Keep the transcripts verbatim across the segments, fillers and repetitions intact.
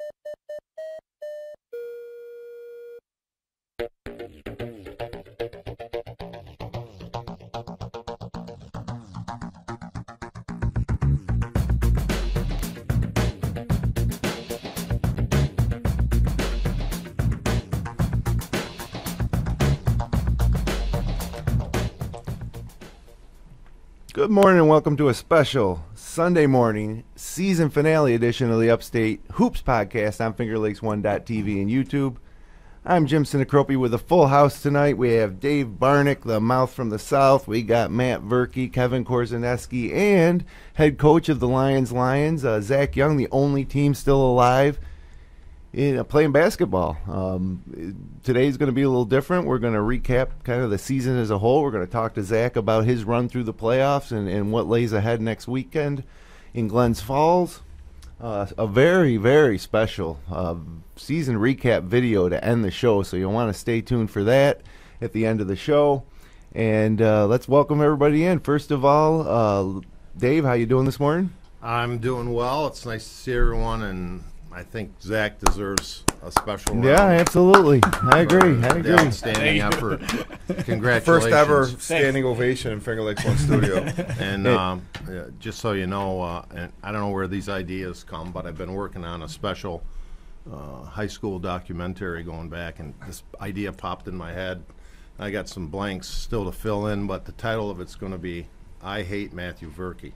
Good morning and welcome to a special Sunday morning season finale edition of the Upstate Hoops podcast on Finger Lakes one dot T V and YouTube. I'm Jim Sinicropi with a full house tonight. We have Dave Barnick, the mouth from the south. We got Matt Verkey, Kevin Korzeniewski, and head coach of the Lyons Lions, uh, Zac Young, the only team still alive in uh, playing basketball. Um, today's going to be a little different. We're going to recap kind of the season as a whole. We're going to talk to Zac about his run through the playoffs and, and what lays ahead next weekend in Glens Falls. Uh, a very, very special uh, season recap video to end the show, so you'll want to stay tuned for that at the end of the show. And uh, let's welcome everybody in. First of all, uh, Dave, how you doing this morning? I'm doing well. It's nice to see everyone, and I think Zac deserves a special round. Yeah, absolutely. I agree. I agree. Outstanding effort. Congratulations. First ever standing ovation in Finger Lakes One Studio. And um, yeah, just so you know, uh, and I don't know where these ideas come, but I've been working on a special uh, high school documentary going back, and this idea popped in my head. I got some blanks still to fill in, but the title of it's going to be I Hate Matthew Verkey.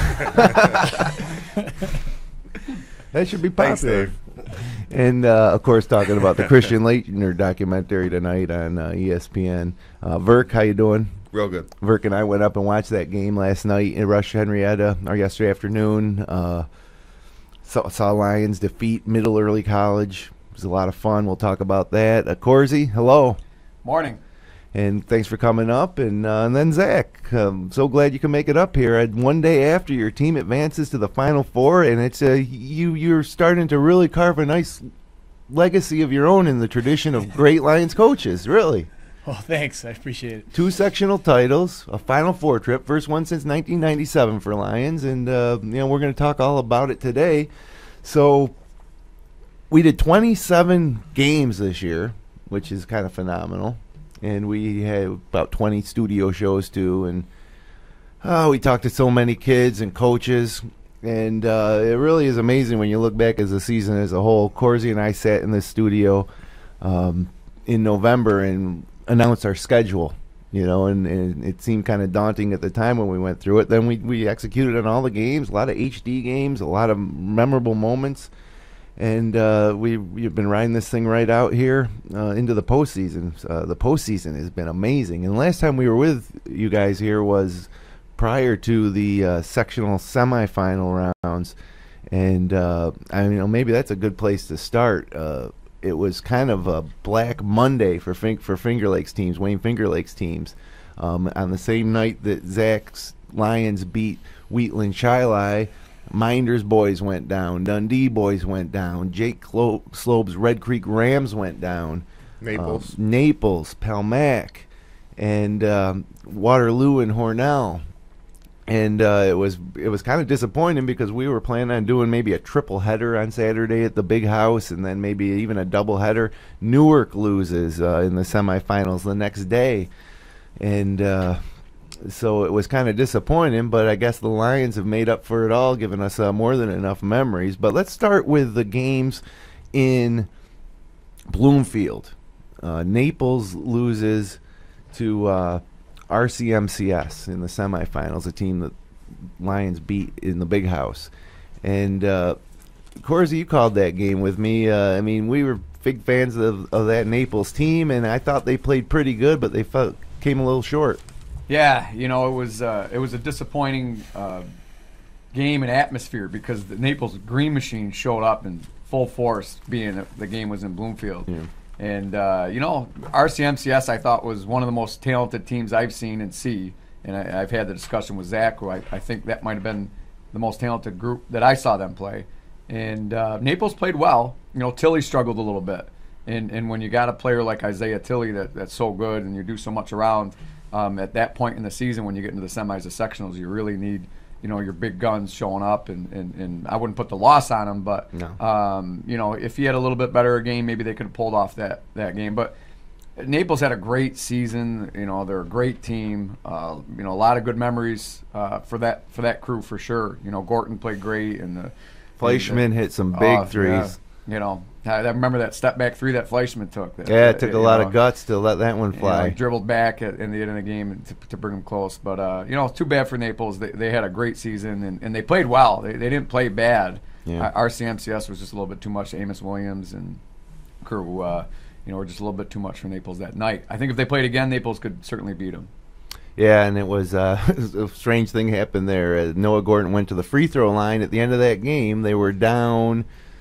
That should be popular. And, uh, of course, talking about the Christian Leitner documentary tonight on uh, E S P N. Uh, Verk, how you doing? Real good. Verk and I went up and watched that game last night in Rush Henrietta, or yesterday afternoon. Uh, saw, saw Lions defeat Middle Early College. It was a lot of fun. We'll talk about that. Uh, Corzi, hello. Morning. And thanks for coming up. And, uh, and then Zac, um, so glad you can make it up here. And one day after your team advances to the Final Four, and it's uh, you you're starting to really carve a nice legacy of your own in the tradition of great Lions coaches. Really. Well, thanks. I appreciate it. Two sectional titles, a Final Four trip, first one since nineteen ninety-seven for Lions, and uh, you know we're going to talk all about it today. So we did twenty-seven games this year, which is kind of phenomenal. And we had about twenty studio shows, too. And oh, we talked to so many kids and coaches. And uh, it really is amazing when you look back as a season as a whole. Corzi and I sat in this studio um, in November and announced our schedule. You know, and, and it seemed kind of daunting at the time when we went through it. Then we, we executed on all the games, a lot of H D games, a lot of memorable moments. And uh, we, we've been riding this thing right out here uh, into the postseason. Uh, the postseason has been amazing. And the last time we were with you guys here was prior to the uh, sectional semifinal rounds. And uh, I mean, maybe that's a good place to start. Uh, it was kind of a Black Monday for fin- for Finger Lakes teams, Wayne Finger Lakes teams. Um, on the same night that Zac's Lions beat Wheatland Shiloh, Mynderse boys went down. Dundee boys went down. Jake Clo- Slobe's Red Creek Rams went down. Naples. Um, Naples, Palmac, and um, Waterloo and Hornell. And uh, it was it was kind of disappointing because we were planning on doing maybe a triple header on Saturday at the big house and then maybe even a double header. Newark loses uh, in the semifinals the next day. And uh, so it was kind of disappointing, but I guess the Lions have made up for it all, giving us uh, more than enough memories. But let's start with the games in Bloomfield. Uh, Naples loses to uh, R C M C S in the semifinals, a team that Lions beat in the big house. And, uh, Corzi, you called that game with me. Uh, I mean, we were big fans of, of that Naples team, and I thought they played pretty good, but they felt, came a little short. Yeah, you know, it was uh, it was a disappointing uh, game and atmosphere because the Naples Green Machine showed up in full force, being the game was in Bloomfield. Yeah. And, uh, you know, R C M C S I thought was one of the most talented teams I've seen and see. And I, I've had the discussion with Zac, who I, I think that might have been the most talented group that I saw them play. And uh, Naples played well. You know, Tilley struggled a little bit. And and when you got a player like Isaiah Tilley that, that's so good and you do so much around, um, at that point in the season when you get into the semis, the sectionals, you really need you know, your big guns showing up, and, and, and I wouldn't put the loss on them, but No. um, you know, if he had a little bit better game, maybe they could have pulled off that, that game. But Naples had a great season. You know, they're a great team. Uh, you know, a lot of good memories uh, for that for that crew for sure. You know, Gorton played great, and the Fleischman hit some big uh, threes. yeah. You know, I, I remember that step back three that Fleischman took. That, Yeah, it that, took a you lot know, of guts to let that one you know, fly. he dribbled back at, in the end of the game to, to bring them close. But, uh, you know, it's too bad for Naples. They, they had a great season, and, and they played well. They, they didn't play bad. Yeah. Uh, R C M C S was just a little bit too much. Amos Williams and crew, uh, you know, were just a little bit too much for Naples that night. I think if they played again, Naples could certainly beat them. Yeah, and it was uh, a strange thing happened there. Uh, Noah Gordon went to the free throw line at the end of that game. They were down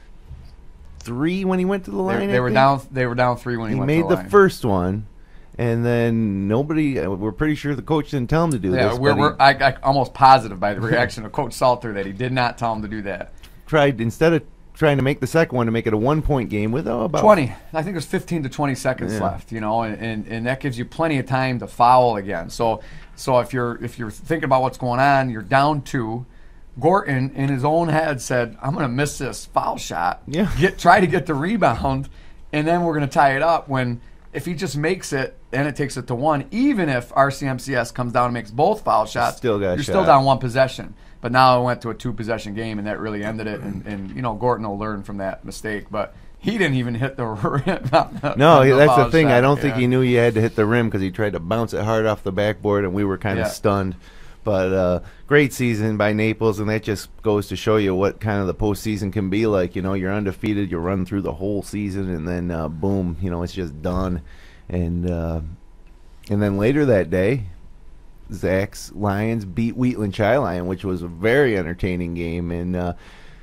three when he went to the line. They, I they were think. down. They were down three when he, He went made to the, the line. first one, and then nobody. Uh, we're pretty sure the coach didn't tell him to do Yeah, this. we're, but he we're I, I almost positive by the reaction of Coach Salter that he did not tell him to do that. tried instead of trying to make the second one to make it a one-point game with oh, about twenty. I think there's fifteen to twenty seconds Yeah. left. You know, and, and, and that gives you plenty of time to foul again. So so if you're if you're thinking about what's going on, you're down two. Gorton in his own head said, "I'm going to miss this foul shot. Yeah. Get try to get the rebound, and then we're going to tie it up." When if he just makes it, and it takes it to one, even if R C M C S comes down and makes both foul shots, Still got a you're still shot. down one possession. But now it went to a two-possession game, and that really ended it. And, and you know, Gorton will learn from that mistake. But he didn't even hit the rim. No, the that's the foul thing. shot. I don't think Yeah. he knew you had to hit the rim because he tried to bounce it hard off the backboard, and we were kind of Yeah. stunned. But uh, great season by Naples, and that just goes to show you what kind of the postseason can be like. You know, you're undefeated, you run through the whole season, and then uh, boom, you know, it's just done. And uh, and then later that day, Zac's Lions beat Wheatland Chi Lion, which was a very entertaining game. And uh,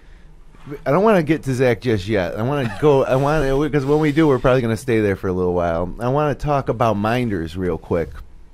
I don't want to get to Zac just yet. I want to go. I want to because when we do, we're probably going to stay there for a little while. I want to talk about Mynderse real quick.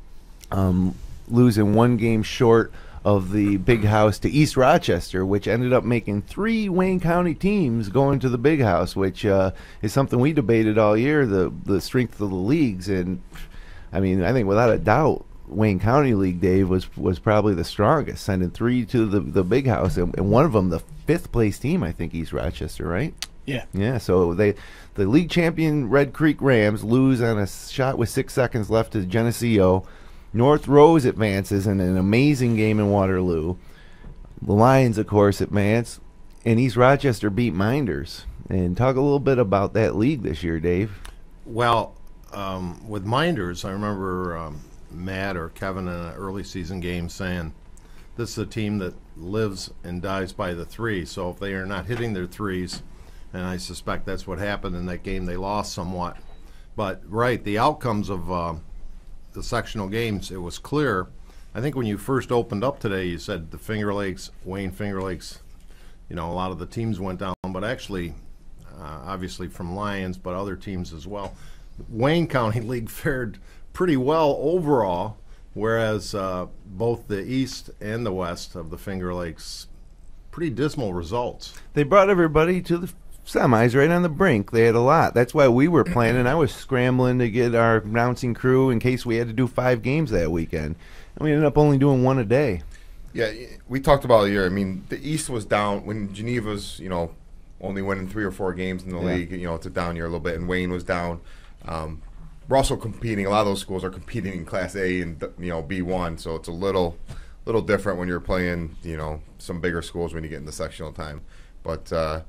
Um, losing one game short of the Big House to East Rochester, which ended up making three Wayne County teams going to the Big House, which uh, is something we debated all year, the the strength of the leagues. And I mean, I think without a doubt, Wayne County League, Dave, was was probably the strongest, sending three to the, the Big House, and, and one of them, the fifth place team, I think, East Rochester, right? Yeah. Yeah, so they the league champion Red Creek Rams lose on a shot with six seconds left to Geneseo. North Rose advances in an amazing game in Waterloo. The Lions, of course, advance, and East Rochester beat Mynderse. And talk a little bit about that league this year, Dave. Well, um, with Mynderse, I remember um, Matt or Kevin in an early season game saying, this is a team that lives and dies by the three. So if they are not hitting their threes, and I suspect that's what happened in that game, they lost somewhat. But, right, the outcomes of uh, the sectional games, it was clear. I think when you first opened up today, you said the Finger Lakes, Wayne Finger Lakes, you know, a lot of the teams went down, but actually, uh, obviously from Lions, but other teams as well. Wayne County League fared pretty well overall, whereas uh, both the East and the West of the Finger Lakes, pretty dismal results. They brought everybody to the semis right on the brink. They had a lot. That's why we were planning. I was scrambling to get our announcing crew in case we had to do five games that weekend. And we ended up only doing one a day. Yeah, we talked about it here. I mean, the East was down when Geneva's, you know, only winning three or four games in the Yeah. league. You know, it's a down year a little bit, and Wayne was down. Um, we're also competing. A lot of those schools are competing in Class A and, you know, B one, so it's a little, little different when you're playing, you know, some bigger schools when you get into sectional time. But uh,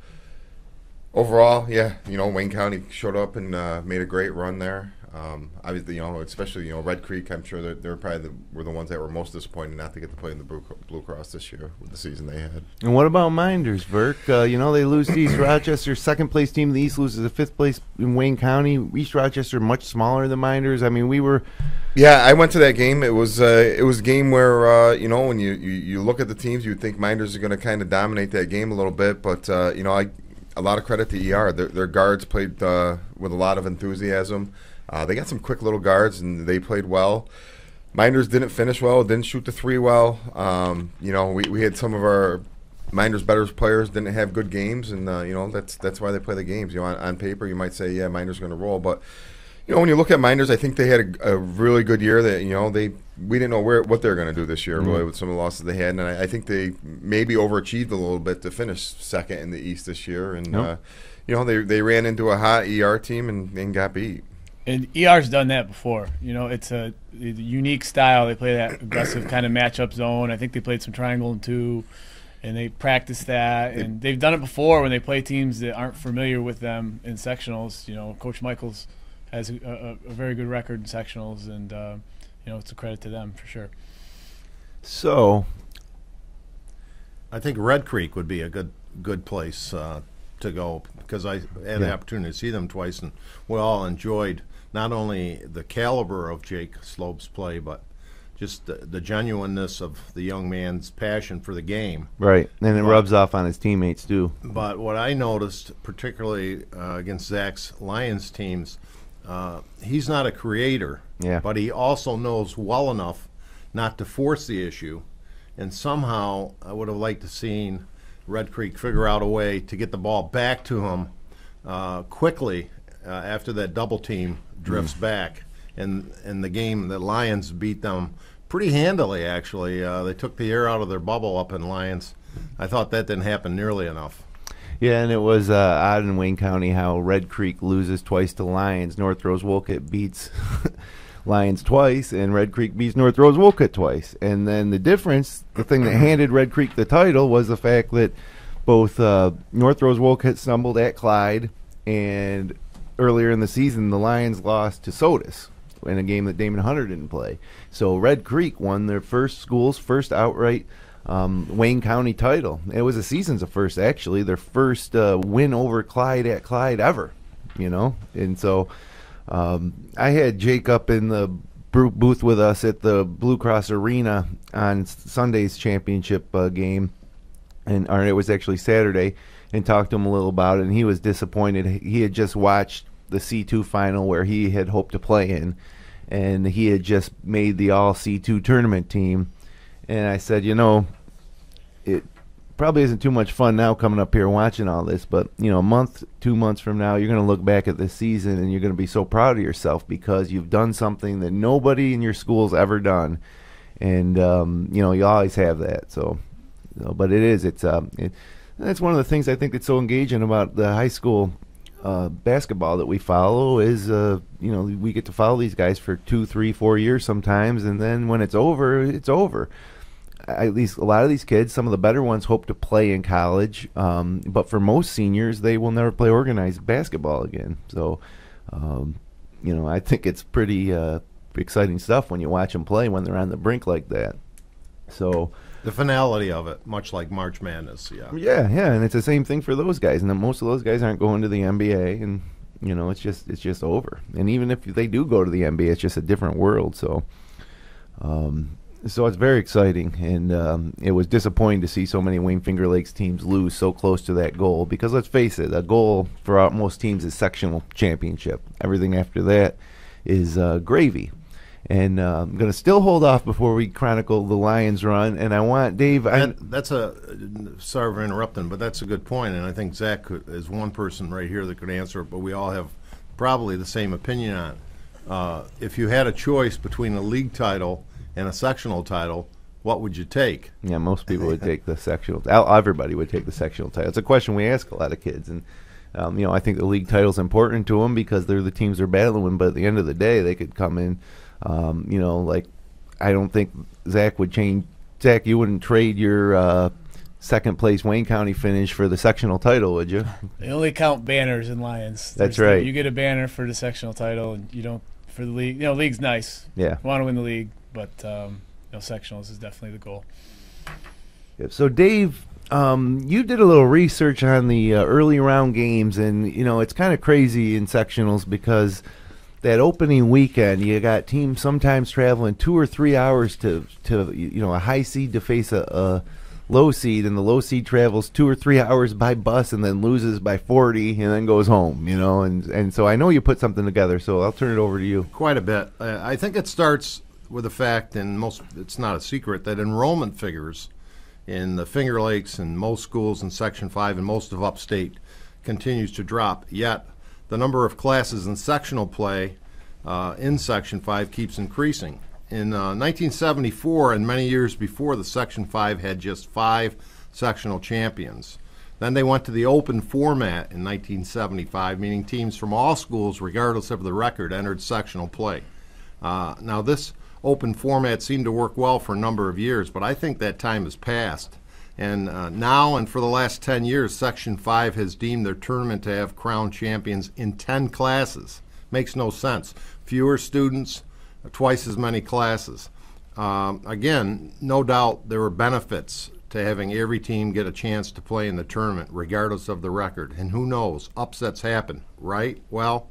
overall, yeah, you know, Wayne County showed up and uh, made a great run there. Um, obviously, you know, especially, you know, Red Creek, I'm sure they're, they're probably the, were the ones that were most disappointed not to get to play in the Blue, Blue Cross this year with the season they had. And what about Mynderse, Verk? Uh, you know, they lose to East Rochester. Second place team in the East loses to fifth place in Wayne County. East Rochester much smaller than Mynderse. I mean, we were... Yeah, I went to that game. It was uh, it was a game where, uh, you know, when you, you, you look at the teams, you would think Mynderse are going to kind of dominate that game a little bit. But, uh, you know, I a lot of credit to E R. Their, their guards played uh, with a lot of enthusiasm. Uh, they got some quick little guards, and they played well. Mynderse didn't finish well, didn't shoot the three well. Um, you know, we, we had some of our Mynderse better players didn't have good games, and, uh, you know, that's that's why they play the games. You know, on, on paper, you might say, yeah, Mynderse going to roll. But, You know, when you look at Mynderse, I think they had a, a really good year. That you know, they we didn't know where what they're going to do this year, Mm-hmm. really, with some of the losses they had, and I, I think they maybe overachieved a little bit to finish second in the East this year. And Yep. uh, you know, they they ran into a hot E R team and, and got beat. And E R's done that before. You know, it's a, a unique style. They play that aggressive kind of matchup zone. I think they played some triangle and two, and they practice that. And they've done it before when they play teams that aren't familiar with them in sectionals. You know, Coach Michaels has a, a, a very good record in sectionals, and uh, you know, it's a credit to them for sure. So, I think Red Creek would be a good good place uh, to go because I had the Yeah. opportunity to see them twice, and we all enjoyed not only the caliber of Jake Slope's play, but just the, the genuineness of the young man's passion for the game. right, and it But- rubs off on his teammates too. But what I noticed, particularly uh, against Zac's Lions teams, uh, he's not a creator, Yeah. but he also knows well enough not to force the issue. And somehow I would have liked to seen Red Creek figure out a way to get the ball back to him uh, quickly uh, after that double team drifts Mm. back. And in the game, the Lions beat them pretty handily, actually. Uh, they took the air out of their bubble up in Lions. I thought that didn't happen nearly enough. Yeah, and it was uh, odd in Wayne County how Red Creek loses twice to Lions. North Rose-Wolcott beats Lions twice, and Red Creek beats North Rose-Wolcott twice. And then the difference, the thing that handed Red Creek the title, was the fact that both uh, North Rose-Wolcott stumbled at Clyde, and earlier in the season, the Lions lost to Sodas in a game that Damon Hunter didn't play. So Red Creek won their first school's first outright um, Wayne County title. It was a season's of first, actually, their first uh, win over Clyde at Clyde ever, you know. And so um, I had Jake up in the bro- booth with us at the Blue Cross Arena on Sunday's championship uh, game, and or it was actually Saturday, and talked to him a little about it, and he was disappointed. He had just watched the C two final where he had hoped to play in, and he had just made the all C two tournament team. And I said, you know, it probably isn't too much fun now coming up here watching all this, but, you know, a month, two months from now, you're going to look back at this season and you're going to be so proud of yourself because you've done something that nobody in your school's ever done. And, um, you know, you always have that. So, you know, but it is, it's, um, it, that's one of the things I think that's so engaging about the high school uh, basketball that we follow is, uh, you know, we get to follow these guys for two, three, four years sometimes, and then when it's over, it's over. At least a lot of these kids, some of the better ones, hope to play in college, um, but for most seniors, they will never play organized basketball again. So, um, you know, I think it's pretty uh, exciting stuff when you watch them play when they're on the brink like that. So, The finality of it, much like March Madness, yeah. yeah, yeah, and it's the same thing for those guys. And then most of those guys aren't going to the N B A, and you know, it's just it's just over. And even if they do go to the N B A, it's just a different world. So, um, so it's very exciting, and um, it was disappointing to see so many Wayne Finger Lakes teams lose so close to that goal. Because let's face it, a goal for our, most teams is sectional championship. Everything after that is uh, gravy. And uh, I'm going to still hold off before we chronicle the Lions run. And I want Dave. I, That, that's a sorry for interrupting, but that's a good point, and I think Zach could, is one person right here that could answer it. But we all have probably the same opinion on it. Uh, if you had a choice between a league title and a sectional title, what would you take? Yeah, most people would take the sectional. el- Everybody would take the sectional title. It's a question we ask a lot of kids, and um, you know, I think the league title's important to them because they're the teams they're battling. But at the end of the day, they could come in. Um, you know, like I don't think Zach would change. Zach, you wouldn't trade your uh, second place Wayne County finish for the sectional title, would you? They only count banners in Lions. That's There's right. The, you get a banner for the sectional title, and you don't for the league. You know, league's nice. Yeah. You want to win the league, but um, you know, sectionals is definitely the goal. Yep. So, Dave, um, you did a little research on the uh, early round games, and you know it's kind of crazy in sectionals because that opening weekend, you got teams sometimes traveling two or three hours to, to you know, a high seed to face a, a low seed, and the low seed travels two or three hours by bus and then loses by forty and then goes home, you know. And, and so I know you put something together, so I'll turn it over to you. Quite a bit. Uh, I think it starts with the fact, and most it's not a secret, that enrollment figures in the Finger Lakes and most schools in Section five and most of Upstate continues to drop, yet the number of classes in sectional play uh, in Section five keeps increasing. In uh, nineteen seventy-four and many years before, the Section five had just five sectional champions. Then they went to the open format in nineteen seventy-five, meaning teams from all schools, regardless of the record, entered sectional play. Uh, now, this open format seemed to work well for a number of years, but I think that time has passed. And uh, now and for the last ten years, Section five has deemed their tournament to have crowned champions in ten classes. Makes no sense. Fewer students, twice as many classes. Um, again, no doubt there were benefits to having every team get a chance to play in the tournament, regardless of the record. And who knows, upsets happen, right? Well,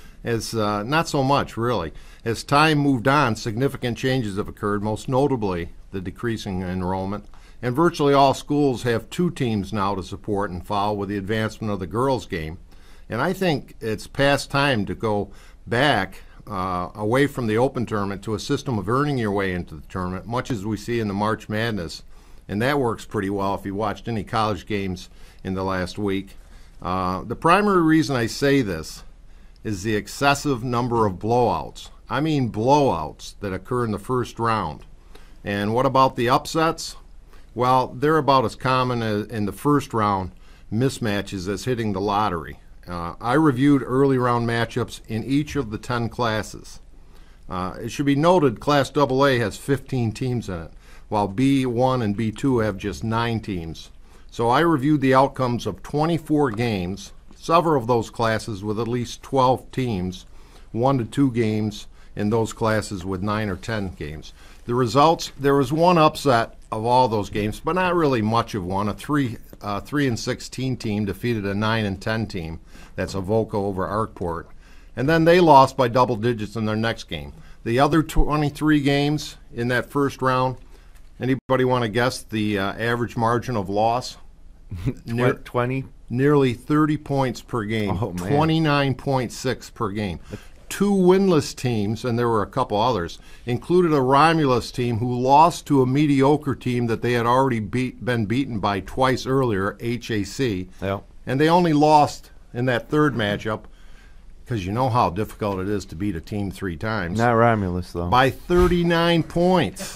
as uh, not so much, really. As time moved on, significant changes have occurred, most notably the decreasing enrollment. And virtually all schools have two teams now to support and follow with the advancement of the girls' game. And I think it's past time to go back uh, away from the open tournament to a system of earning your way into the tournament, much as we see in the March Madness. And that works pretty well if you watched any college games in the last week. Uh, the primary reason I say this is the excessive number of blowouts. I mean blowouts that occur in the first round. And what about the upsets? Well, they're about as common as in the first round mismatches as hitting the lottery. Uh, I reviewed early round matchups in each of the ten classes. Uh, it should be noted Class double A has fifteen teams in it, while B one and B two have just nine teams. So I reviewed the outcomes of twenty-four games, several of those classes with at least twelve teams, one to two games in those classes with nine or ten games. The results, there was one upset of all those games, but not really much of one. A three, uh, three and sixteen team defeated a nine and ten team. That's a Volca over hardcourt. And then they lost by double digits in their next game. The other twenty-three games in that first round, anybody want to guess the uh, average margin of loss? Near, twenty? Nearly thirty points per game, oh, man. twenty-nine point six per game. Two winless teams, and there were a couple others, included a Romulus team who lost to a mediocre team that they had already beat, been beaten by twice earlier, H A C. Yep. And they only lost in that third matchup, because you know how difficult it is to beat a team three times. Not Romulus, though. By thirty-nine points.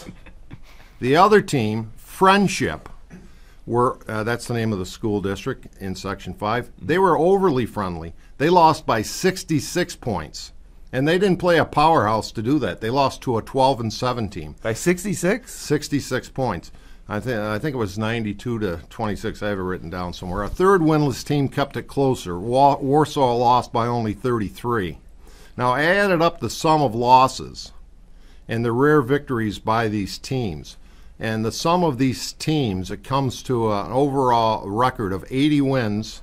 The other team, Friendship, were uh, that's the name of the school district in Section five. They were overly friendly. They lost by sixty-six points. And they didn't play a powerhouse to do that. They lost to a twelve and seven team. By sixty-six? sixty-six points. I think I think it was ninety-two to twenty-six. I have it written down somewhere. A third winless team kept it closer. Wa- Warsaw lost by only thirty-three. Now, I added up the sum of losses and the rare victories by these teams. And the sum of these teams, it comes to an overall record of eighty wins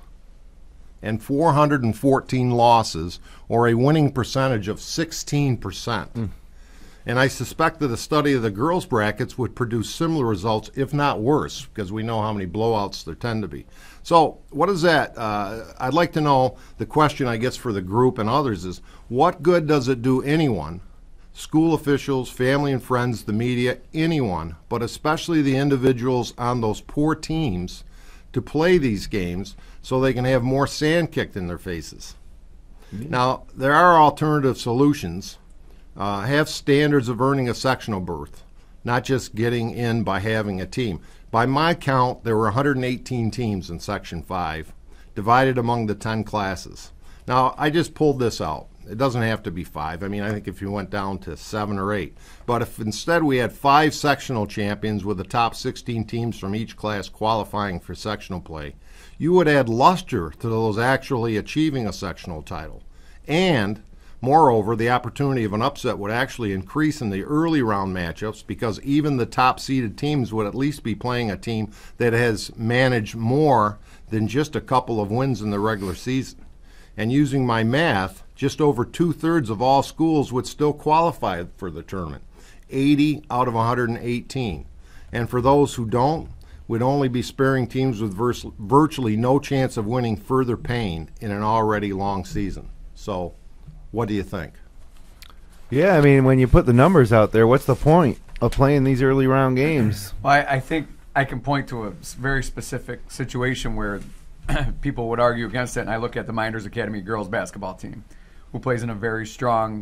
and four hundred fourteen losses, or a winning percentage of sixteen percent. Mm. And I suspect that a study of the girls' brackets would produce similar results, if not worse, because we know how many blowouts there tend to be. So what is that? Uh, I'd like to know, the question I guess for the group and others is, what good does it do anyone, school officials, family and friends, the media, anyone, but especially the individuals on those poor teams, to play these games so they can have more sand kicked in their faces? Mm-hmm. Now, there are alternative solutions. Uh, have standards of earning a sectional berth, not just getting in by having a team. By my count, there were one hundred eighteen teams in Section five, divided among the ten classes. Now, I just pulled this out. It doesn't have to be five. I mean, I think if you went down to seven or eight. But if instead we had five sectional champions with the top sixteen teams from each class qualifying for sectional play, you would add luster to those actually achieving a sectional title. And moreover, the opportunity of an upset would actually increase in the early round matchups, because even the top-seeded teams would at least be playing a team that has managed more than just a couple of wins in the regular season. And using my math, just over two-thirds of all schools would still qualify for the tournament, eighty out of one hundred eighteen. And for those who don't, we'd only be sparing teams with vers- virtually no chance of winning further pain in an already long season. So, what do you think? Yeah, I mean, when you put the numbers out there, what's the point of playing these early round games? Well, I, I think I can point to a very specific situation where people would argue against it, and I look at the Mynderse Academy girls basketball team, who plays in a very strong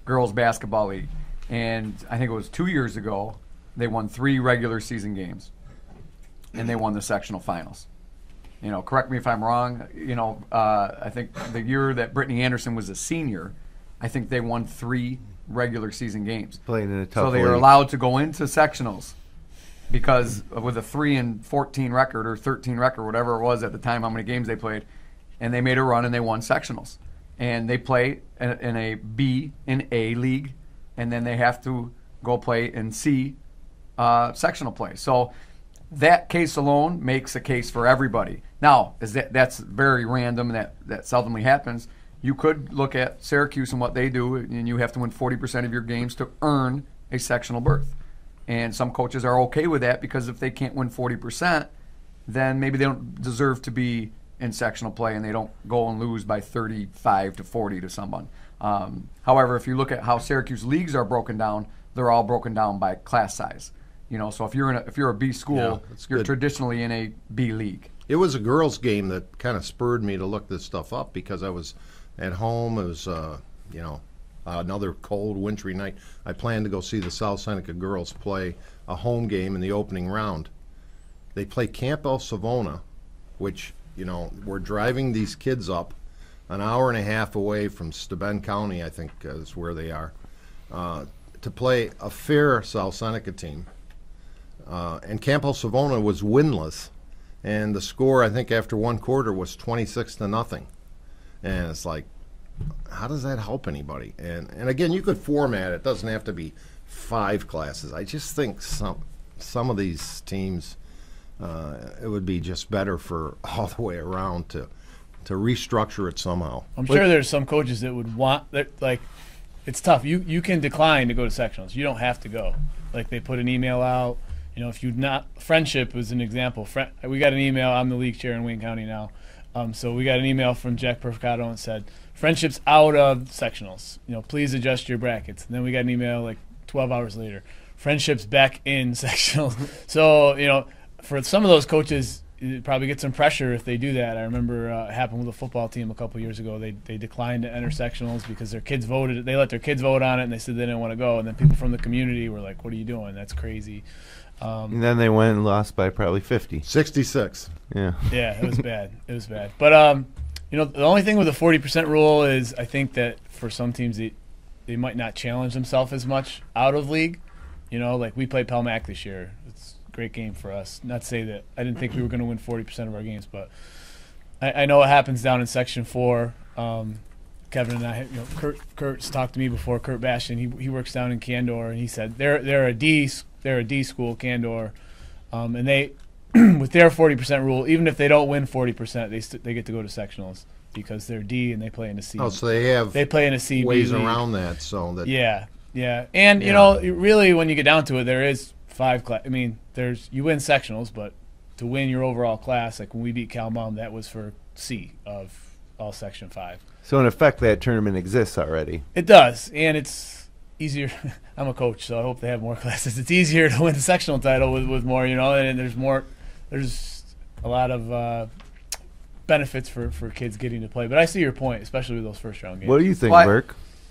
girls basketball league, and I think it was two years ago they won three regular season games, and they won the sectional finals. You know, correct me if I'm wrong. You know, uh, I think the year that Brittany Anderson was a senior, I think they won three regular season games. Playing in a tough So they were league. allowed to go into sectionals because with a three and fourteen record or thirteen record, whatever it was at the time, how many games they played, and they made a run and they won sectionals. And they play in, in a B and A league, and then they have to go play in C uh, sectional play. So that case alone makes a case for everybody. Now, is that that's very random, that, that seldomly happens. You could look at Syracuse and what they do, and you have to win forty percent of your games to earn a sectional berth. And some coaches are okay with that because if they can't win forty percent, then maybe they don't deserve to be in sectional play and they don't go and lose by thirty-five to forty to someone. Um, however, if you look at how Syracuse leagues are broken down, they're all broken down by class size. You know, so if you're in a, if you're a B school, Yeah, that's you're good. traditionally in a B league. It was a girls' game that kind of spurred me to look this stuff up because I was at home. It was, uh, you know, another cold, wintry night. I planned to go see the South Seneca girls play a home game in the opening round. They play Camp El Savona, which, you know, we're driving these kids up an hour and a half away from Steuben County, I think uh, is where they are, uh, to play a fair South Seneca team. Uh, and Camp El Savona was winless. And the score, I think, after one quarter was twenty-six to nothing. And it's like, how does that help anybody? And and again, you could format it. It doesn't have to be five classes. I just think some some of these teams, uh, it would be just better for all the way around to to restructure it somehow. I'm sure there's some coaches that would want that. Like, it's tough. You you can decline to go to sectionals. You don't have to go. Like, they put an email out. You know, if you not Friendship was an example. Friend, we got an email. I'm the league chair in Wayne County now, um, so we got an email from Jack Perficato and said Friendship's out of sectionals. You know, please adjust your brackets. And then we got an email like twelve hours later. Friendship's back in sectionals. So you know, for some of those coaches, it probably get some pressure if they do that. I remember uh, it happened with a football team a couple years ago. They they declined to enter sectionals because their kids voted. They let their kids vote on it, and they said they didn't want to go. And then people from the community were like, "What are you doing? That's crazy." Um, And then they went and lost by probably fifty. sixty-six. Yeah. yeah, it was bad. It was bad. But um, you know, the only thing with the forty percent rule is I think that for some teams they they might not challenge themselves as much out of league. You know, like we played Pelmac this year. It's a great game for us. Not to say that I didn't think we were going to win forty percent of our games, but I, I know it happens down in Section Four. Um, Kevin and I, you know, Kurt, Kurt's talked to me before. Kurt Bastian, he he works down in Candor, and he said they're they're a D they're a D school, Candor, um, and they with their forty percent rule, even if they don't win forty percent, they st- they get to go to sectionals because they're D and they play in a C. Oh, so they have they play in a C ways league. around that, so that Yeah, yeah, and you Yeah. know, it really, when you get down to it, there is five class. I mean, there's you win sectionals, but to win your overall class, like when we beat Cal Mum, that was for C of all Section Five. So in effect, that tournament exists already. It does, and it's easier. I'm a coach, so I hope they have more classes. It's easier to win the sectional title with, with more, you know, and there's more. There's a lot of uh, benefits for, for kids getting to play. But I see your point, especially with those first round games. What do you think, Well, I- Burke?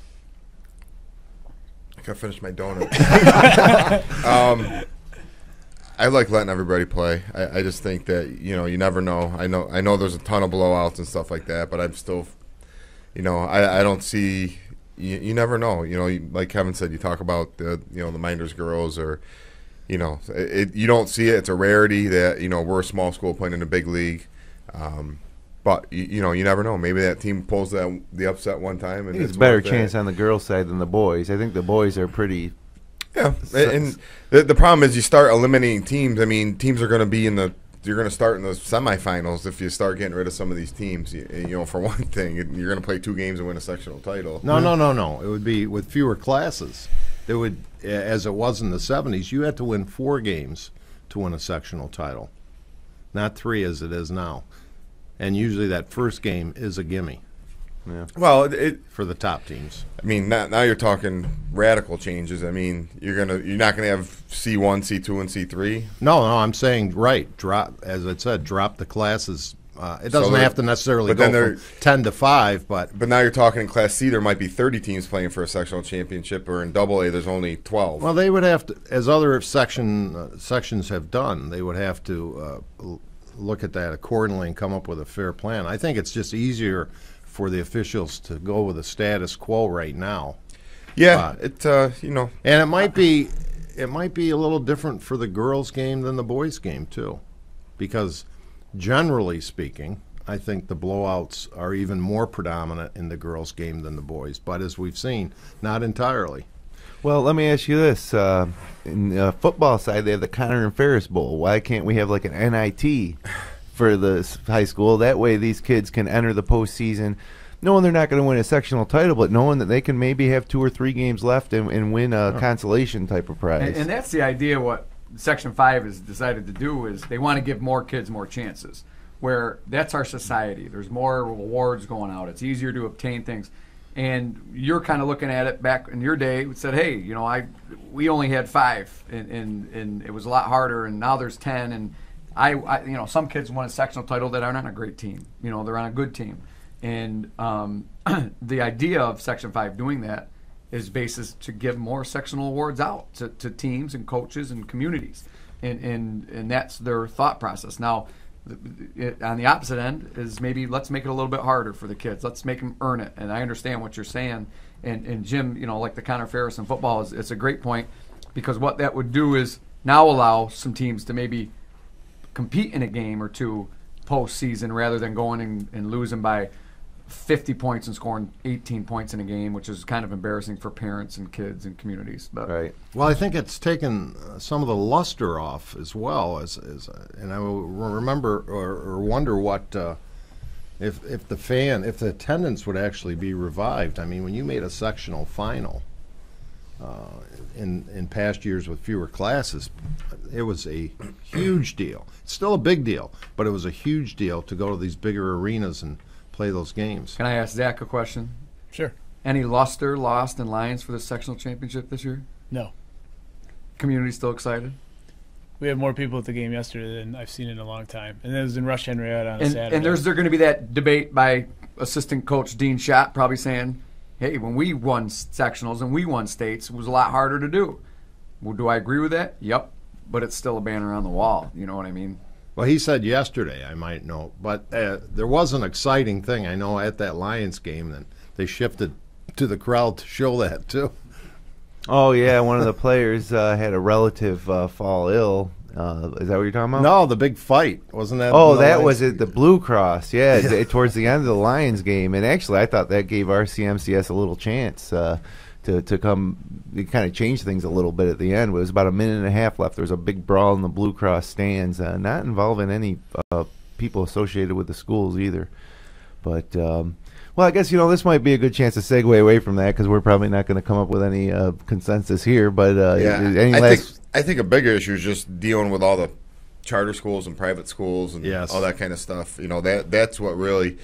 I gotta finish my donut. um, I like letting everybody play. I, I just think that, you know, you never know. I know I know there's a ton of blowouts and stuff like that, but I'm still, you know, I, I don't see. You, you never know. You know, you, like Kevin said, you talk about the you know the Mynderse girls, or you know, it, you don't see it. It's a rarity that you know we're a small school playing in a big league. Um, But you, you know, you never know. Maybe that team pulls that the upset one time, I and think it's it's a better worth it. chance on the girls' side than the boys. I think the boys are pretty. Yeah, and the, the problem is you start eliminating teams. I mean, teams are going to be in the. You're going to start in the semifinals if you start getting rid of some of these teams. You, you know, for one thing, you're going to play two games and win a sectional title. No, no, no, no. It would be with fewer classes. There would, as it was in the seventies, you had to win four games to win a sectional title, not three as it is now. And usually that first game is a gimme Yeah. Well, it, it. for the top teams. I mean, now, now you're talking radical changes. I mean, you're gonna you're not going to have C one, C two, and C three. No, no, I'm saying right. Drop, as I said, drop the classes Uh, it doesn't So have to necessarily but then go they're- from ten to five, but But now you're talking in Class C, there might be thirty teams playing for a sectional championship, or in Double A, there's only twelve. well, they would have to, as other section uh, sections have done, they would have to uh, l- look at that accordingly and come up with a fair plan. I think it's just easier for the officials to go with the status quo right now. yeah, uh, it uh, you know, And it might be it might be a little different for the girls' game than the boys' game too, because generally speaking, I think the blowouts are even more predominant in the girls' game than the boys. But as we've seen, not entirely. Well, let me ask you this: uh, in the football side, they have the Connor and Ferris Bowl. Why can't we have like an N I T for the s- high school? That way, these kids can enter the postseason, knowing they're not going to win a sectional title, but knowing that they can maybe have two or three games left and, and win a consolation type of prize. And, and that's the idea. What Section Five has decided to do is they want to give more kids more chances. Where that's our society. There's more awards going out. It's easier to obtain things. And you're kind of looking at it back in your day. Said, hey, you know, I we only had five, and, and, and it was a lot harder. And now there's ten. And I, I, you know, some kids won a sectional title that aren't on a great team. You know, they're on a good team. And um, the idea of Section Five doing that is basis to give more sectional awards out to, to teams and coaches and communities, and and and that's their thought process. Now, it, on the opposite end is maybe let's make it a little bit harder for the kids. Let's make them earn it. And I understand what you're saying. And and Jim, you know, like the Connor Ferris in football, is it's a great point, because what that would do is now allow some teams to maybe compete in a game or two postseason rather than going and, and losing by fifty points and scoring eighteen points in a game, which is kind of embarrassing for parents and kids and communities. But Right. Well, I think it's taken uh, some of the luster off as well as, as uh, and I will remember or, or wonder what uh, if if the fan if the attendance would actually be revived. I mean, when you made a sectional final uh, in in past years with fewer classes, it was a huge deal. It's still a big deal, but it was a huge deal to go to these bigger arenas and play those games. can I ask Zach a question? Sure. Any luster lost in Lions for the sectional championship this year? No. Community still excited? We had more people at the game yesterday than I've seen in a long time. And it was in Rush Henrietta on a And, Saturday. and there's there going to be that debate by assistant coach Dean Schott probably saying, hey, when we won sectionals and we won states, it was a lot harder to do. Well, do I agree with that? Yep. But it's still a banner on the wall. You know what I mean? Well, he said yesterday, I might know, but uh, there was an exciting thing. I know at that Lions game that they shifted to the crowd to show that too. Oh, yeah, one of the players uh, had a relative uh, fall ill. Uh, is that what you're talking about? No, the big fight wasn't that? Oh, in the that Lions- was at the Blue Cross, yeah, d- towards the end of the Lions game. And actually, I thought that gave R C M C S a little chance uh, to, to come, it kind of changed things a little bit at the end. It was about a minute and a half left. There was a big brawl in the Blue Cross stands, uh, not involving any uh, people associated with the schools either. But, um, well, I guess, you know, this might be a good chance to segue away from that, because we're probably not going to come up with any uh, consensus here. But uh, yeah, any I last... think I think a bigger issue is just dealing with all the charter schools and private schools and Yes. all that kind of stuff. You know, that that's what really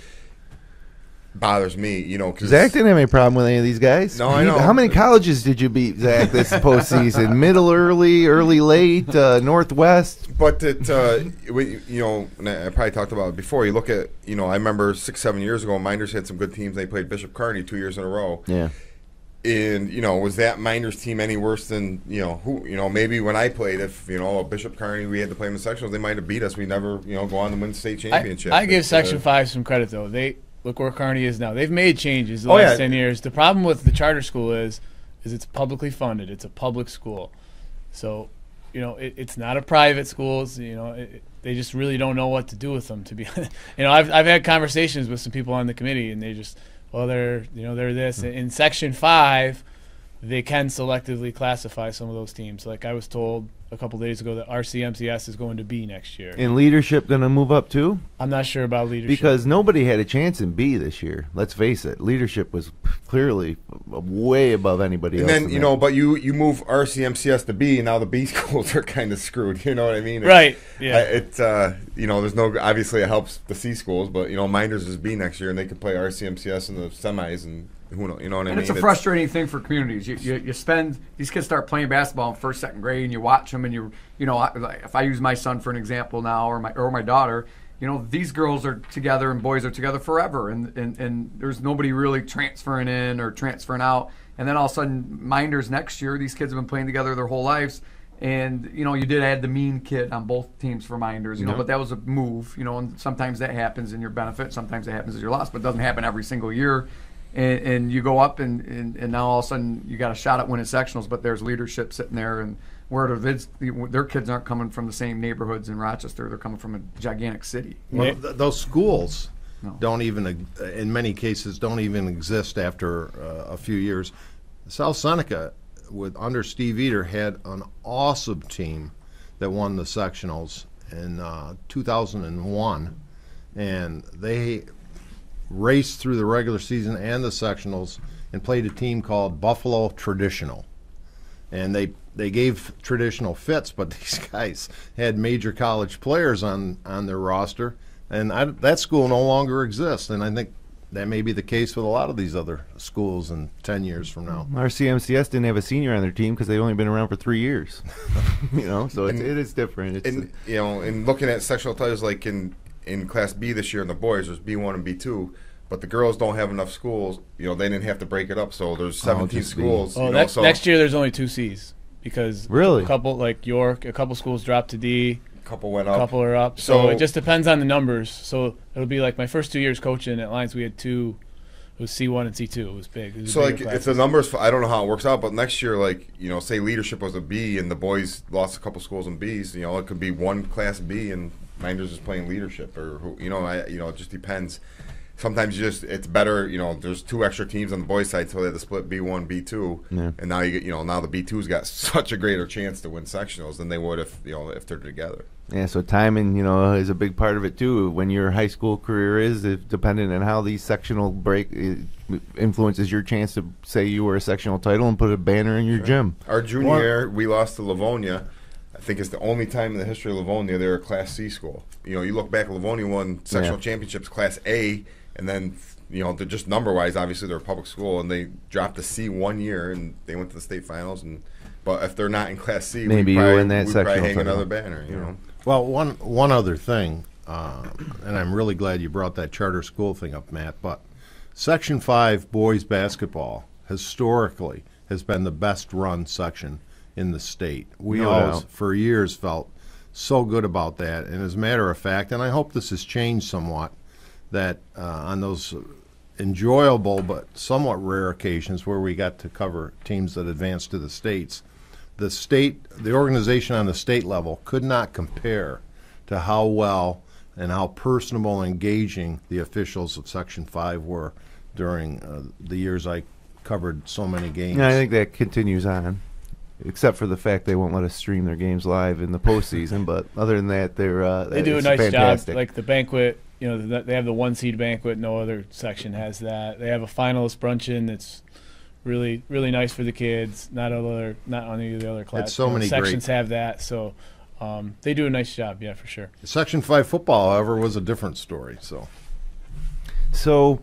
bothers me. You know, because Zach didn't have any problem with any of these guys. No, I You- know. How many colleges did you beat, Zach, this postseason? Middle, early, early, late, uh, Northwest? But it, uh, we, you know, and I I probably talked about it before. You look at, you know, I remember six, seven years ago, Mynderse had some good teams. They played Bishop Kearney two years in a row. Yeah. And, you know, was that Mynderse team any worse than, you know, who, you know, maybe when I played, if, you know, Bishop Kearney, we had to play them in sectionals, they might have beat us. We never, you know, go on to win the state I, championship. I give It's, Section uh, five some credit, though. They look where Kearney is now. They've made changes the Oh, last yeah. ten years. The problem with the charter school is, is it's publicly funded. It's a public school. So, you know, it, it's not a private school. It's, you know, it, they just really don't know what to do with them. To be, you know, I've I've had conversations with some people on the committee, and they just, well, they're, you know, they're this. In Section five, they can selectively classify some of those teams. Like I was told a couple days ago that R C M C S is going to B next year. And leadership going to move up too? I'm not sure about leadership. Because nobody had a chance in B this year. Let's face it. Leadership was clearly way above anybody And else. then, in you that. know, but you, you move R C M C S to B, and now the B schools are kind of screwed. You know what I mean? It- Right, yeah. I, it's, uh, you know, there's no, obviously it helps the C schools, but, you know, Minders is B next year, and they could play R C M C S in the semis, and who knows, you know what I And mean? it's a frustrating thing for communities. You, you you spend these kids start playing basketball in first, second grade, and you watch them, and you you know, I- like, if I use my son for an example now, or my or my daughter, you know, these girls are together and boys are together forever, and, and, and there's nobody really transferring in or transferring out. And then all of a sudden, Mynderse next year, these kids have been playing together their whole lives. And, you know, you did add the mean kid on both teams for Mynderse, you know, Yeah. but that was a move, you know, and sometimes that happens in your benefit, sometimes it happens as your loss, but it doesn't happen every single year. And, and you go up, and, and, and now all of a sudden you got a shot at winning sectionals, but there's leadership sitting there, and where their, their kids aren't coming from the same neighborhoods in Rochester, they're coming from a gigantic city. Well, th- those schools No. don't even, uh, in many cases, don't even exist after uh, a few years. South Seneca, with under Steve Eater, had an awesome team that won the sectionals in uh, two thousand one, and they raced through the regular season and the sectionals and played a team called Buffalo Traditional. And they they gave traditional fits, but these guys had major college players on, on their roster, and I, that school no longer exists. And I think that may be the case with a lot of these other schools in ten years from now. Our C M C S didn't have a senior on their team because they've only been around for three years. You know, so it's, And- it is different. It's, And you know, in looking at sectional titles, like in in Class B this year in the boys, there's B one and B two, but the girls don't have enough schools. You know, they didn't have to break it up, so there's seventeen just B. schools. Oh, you know, next, so next year there's only two C's because Really? a couple like York, a couple schools dropped to D, a couple went a up. couple are up. So, So- it just depends on the numbers. So it'll be like my first two years coaching at Lions, we had two. It was C one and C two. It was big. It was So bigger like, if classes. the numbers, I don't know how it works out, but next year, like you know, say leadership was a B and the boys lost a couple schools in B's, you know, it could be one Class B and Mynderse is playing leadership, or who, you know, I, you know, it just depends. Sometimes you just it's better, you know. There's two extra teams on the boys' side, so they have to split B one, B two, Yeah. and now you get, you know, now the B two's got such a greater chance to win sectionals than they would if you know if they're together. yeah, so timing, you know, is a big part of it too. When your high school career is, if, depending on how these sectional break it influences your chance to say you were a sectional title and put a banner in your gym. Our junior What- year, we lost to Livonia. I think it's the only time in the history of Livonia they're a Class C school. You know, you look back, Livonia won sectional Yeah. championships Class A, and then, you know, they're just number-wise, obviously they're a public school, and they dropped to C one year, and they went to the state finals. And But if they're not in Class C, Maybe we'd you probably, win that we'd probably sectional hang title. another banner, you know. Well, one one other thing, uh, and I'm really glad you brought that charter school thing up, Matt, but Section five boys basketball historically has been the best run section in the state. We No always, doubt. for years, felt so good about that. And as a matter of fact, and I hope this has changed somewhat, that uh, on those enjoyable but somewhat rare occasions where we got to cover teams that advanced to the states, the state, the organization on the state level could not compare to how well and how personable and engaging the officials of Section five were during uh, the years I covered so many games. Yeah, I think that continues on, except for the fact they won't let us stream their games live in the postseason. But other than that, they're uh, they do a it's nice fantastic. job. Like the banquet, you know, th- they have the one seed banquet. No other section has that. They have a finalist bruncheon that's really, really nice for the kids. Not other, not on any of the other classes. so many sections great- have that. So um, they do a nice job. Yeah, for sure. Section five football, however, was a different story. So So,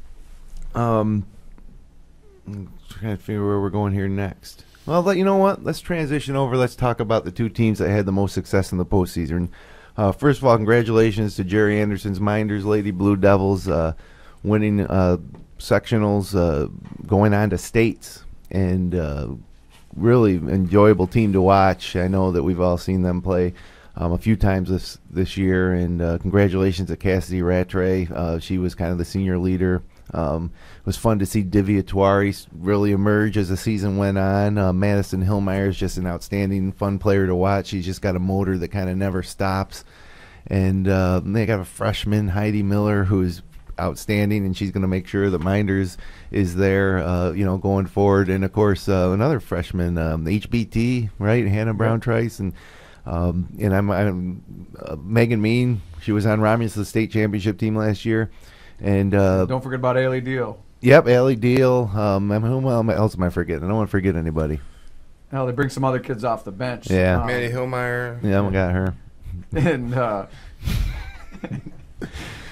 um, I'm trying to figure where we're going here next. Well, let, you know what? Let's transition over. Let's talk about the two teams that had the most success in the postseason. Uh, first of all, congratulations to Jerry Anderson's Mynderse Lady Blue Devils uh, winning uh, sectionals, uh, going on to states, and uh, really enjoyable team to watch. I know that we've all seen them play um, a few times this this year, and uh, congratulations to Cassidy Rattray. Uh, she was kind of the senior leader. Um, it was fun to see Divya Tuari really emerge as the season went on. Uh, Madison Hillmeyer is just an outstanding, fun player to watch. She's just got a motor that kind of never stops. And uh, they got a freshman, Heidi Miller, who's outstanding, and she's going to make sure that Mynderse is there, uh, you know, going forward. And of course, uh, another freshman, um, H B T, right, Hannah Brown Trice, and um, and I'm, I'm uh, Megan Mean. She was on Romulus's state championship team last year, and uh, Don't forget about Ailey Deal. yep, Allie Deal. Um, and who else am I forgetting? I don't want to forget anybody. Now they bring some other kids off the bench. Yeah. Um, Manny Hillmeyer. Yeah, I got her. and uh,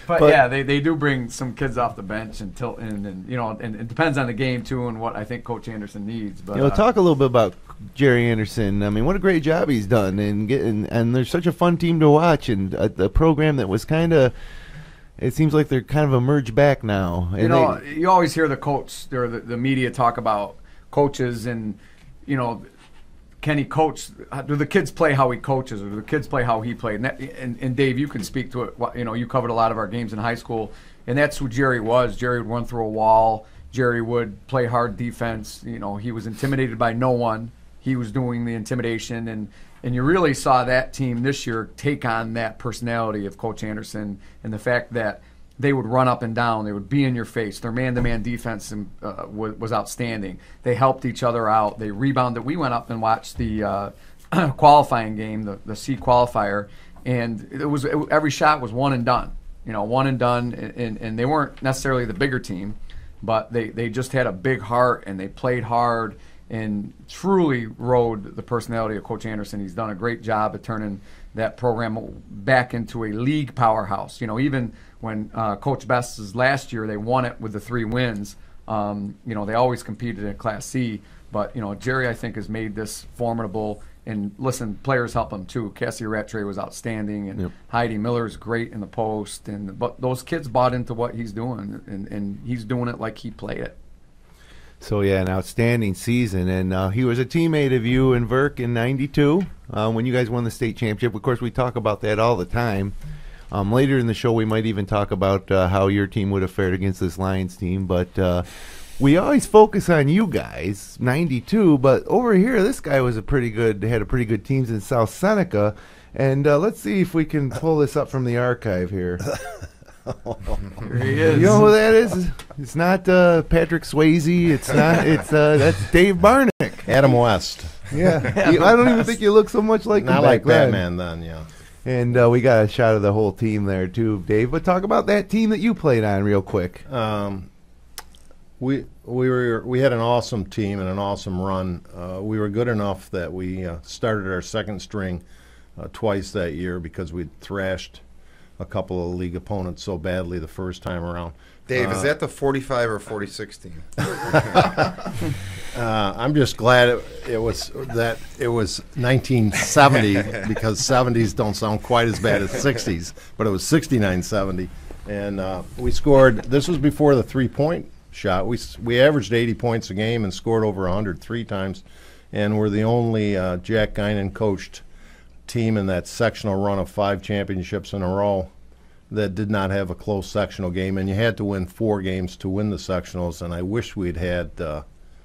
But, But- yeah, they, they do bring some kids off the bench and tilt and, and you know, and it depends on the game too and what I think Coach Anderson needs. But You know, uh, talk a little bit about Jerry Anderson. I mean, what a great job he's done, and getting and they're such a fun team to watch, and a, a program that was kind of. It seems like they're kind of emerged back now. And you know, they, you always hear the coach or the, the media talk about coaches and, you know, can he coach? Do the kids play how he coaches, or do the kids play how he played? And, that, and, and Dave, you can speak to it. You know, you covered a lot of our games in high school, and that's who Jerry was. Jerry would run through a wall. Jerry would play hard defense. You know, he was intimidated by no one. He was doing the intimidation, and and you really saw that team this year take on that personality of Coach Anderson, and the fact that they would run up and down, they would be in your face. Their man-to-man defense uh, was, was outstanding. They helped each other out. They rebounded. We went up and watched the uh, qualifying game, the, the C qualifier, and it was it, every shot was one and done. You know, one and done, and, and, and they weren't necessarily the bigger team, but they, they just had a big heart, and they played hard and truly rode the personality of Coach Anderson. He's done a great job at turning that program back into a league powerhouse. You know, even when uh, Coach Best's last year, they won it with the three wins. Um, you know, they always competed in Class C. But, you know, Jerry, I think, has made this formidable. And, listen, players help him, too. Cassie Rattray was outstanding, and Yep. Heidi Miller's great in the post. And but those kids bought into what he's doing, and, and he's doing it like he played it. So, yeah, an outstanding season. And uh, he was a teammate of you and Verk in ninety-two uh, when you guys won the state championship. Of course, we talk about that all the time. Um, later in the show, we might even talk about uh, how your team would have fared against this Lions team. But uh, we always focus on you guys, ninety-two. But over here, this guy was a pretty good, had a pretty good teams in South Seneca. And uh, let's see if we can pull this up from the archive here. Here he is. You know who that is? It's not uh, Patrick Swayze. It's not. It's uh, that's Dave Barnick. Adam West. Yeah, You- I don't even think you look so much like him Not back like then. Batman then, yeah. And uh, we got a shot of the whole team there too, Dave. But talk about that team that you played on real quick. Um, we we were we had an awesome team and an awesome run. Uh, we were good enough that we uh, started our second string uh, twice that year because we thrashed a couple of league opponents so badly the first time around. Dave, Uh, is that the forty-five or forty-six team? Uh, I'm just glad it, it was that it was nineteen seventy because seventies don't sound quite as bad as sixties, but it was sixty-nine seventy, and uh, we scored. This was before the three-point shot. We s- we averaged eighty points a game and scored over one hundred three times, and we're the only uh, Jack Guinan coached team in that sectional run of five championships in a row that did not have a close sectional game, and you had to win four games to win the sectionals. And I wish we'd had. Uh,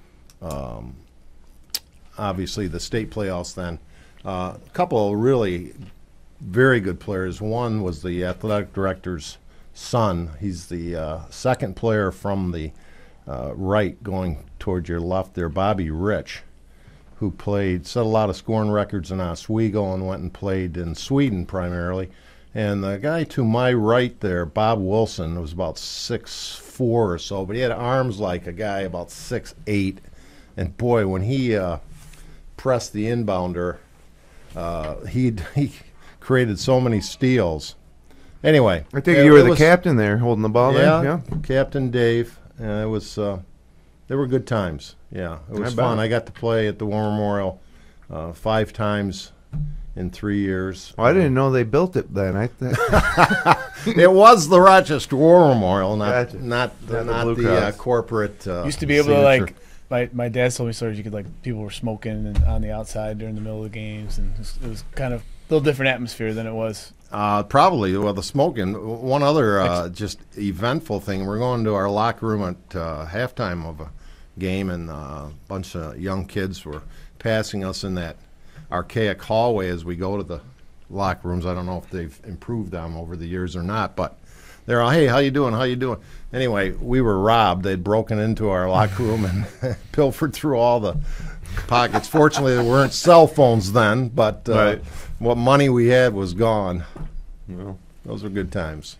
Um, obviously, the state playoffs then. Uh, a couple of really very good players. One was the athletic director's son. He's the uh, second player from the uh, right going towards your left there, Bobby Rich, who played, set a lot of scoring records in Oswego and went and played in Sweden primarily. And the guy to my right there, Bob Wilson, was about six four or so, but he had arms like a guy about six eight. And boy, when he uh, pressed the inbounder, uh, he he created so many steals. Anyway, I think it- you were it the was- captain there, holding the ball Yeah, there. Yeah. Captain Dave. Uh, it was. Uh, they were good times. Yeah, it was I bet. fun. I got to play at the War Memorial uh, five times in three years. Well, I didn't know they built it then. I th- It was the Rochester War Memorial, not Gotcha. not Not the not Blue the, uh, Cross. corporate. Uh, Used to be able to signature. like. My, my dad told me stories. You could like people were smoking and on the outside during the middle of the games, and it was, it was kind of a little different atmosphere than it was. Uh, probably. Well, the smoking. One other uh, just eventful thing. We're going to our locker room at uh, halftime of a game, and uh, a bunch of young kids were passing us in that archaic hallway as we go to the locker rooms. I don't know if they've improved them over the years or not, but they're all, hey, how you doing? How you doing? Anyway, we were robbed. They'd broken into our locker room and pilfered through all the pockets. Fortunately, there weren't cell phones then, but uh, Right. what money we had was gone. well, Those were good times.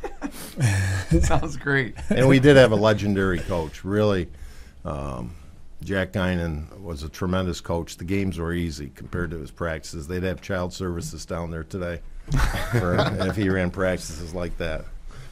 Sounds great. And we did have a legendary coach. Really, um, Jack Guinan was a tremendous coach. The games were easy compared to his practices. They'd have child services down there today for, if he ran practices like that.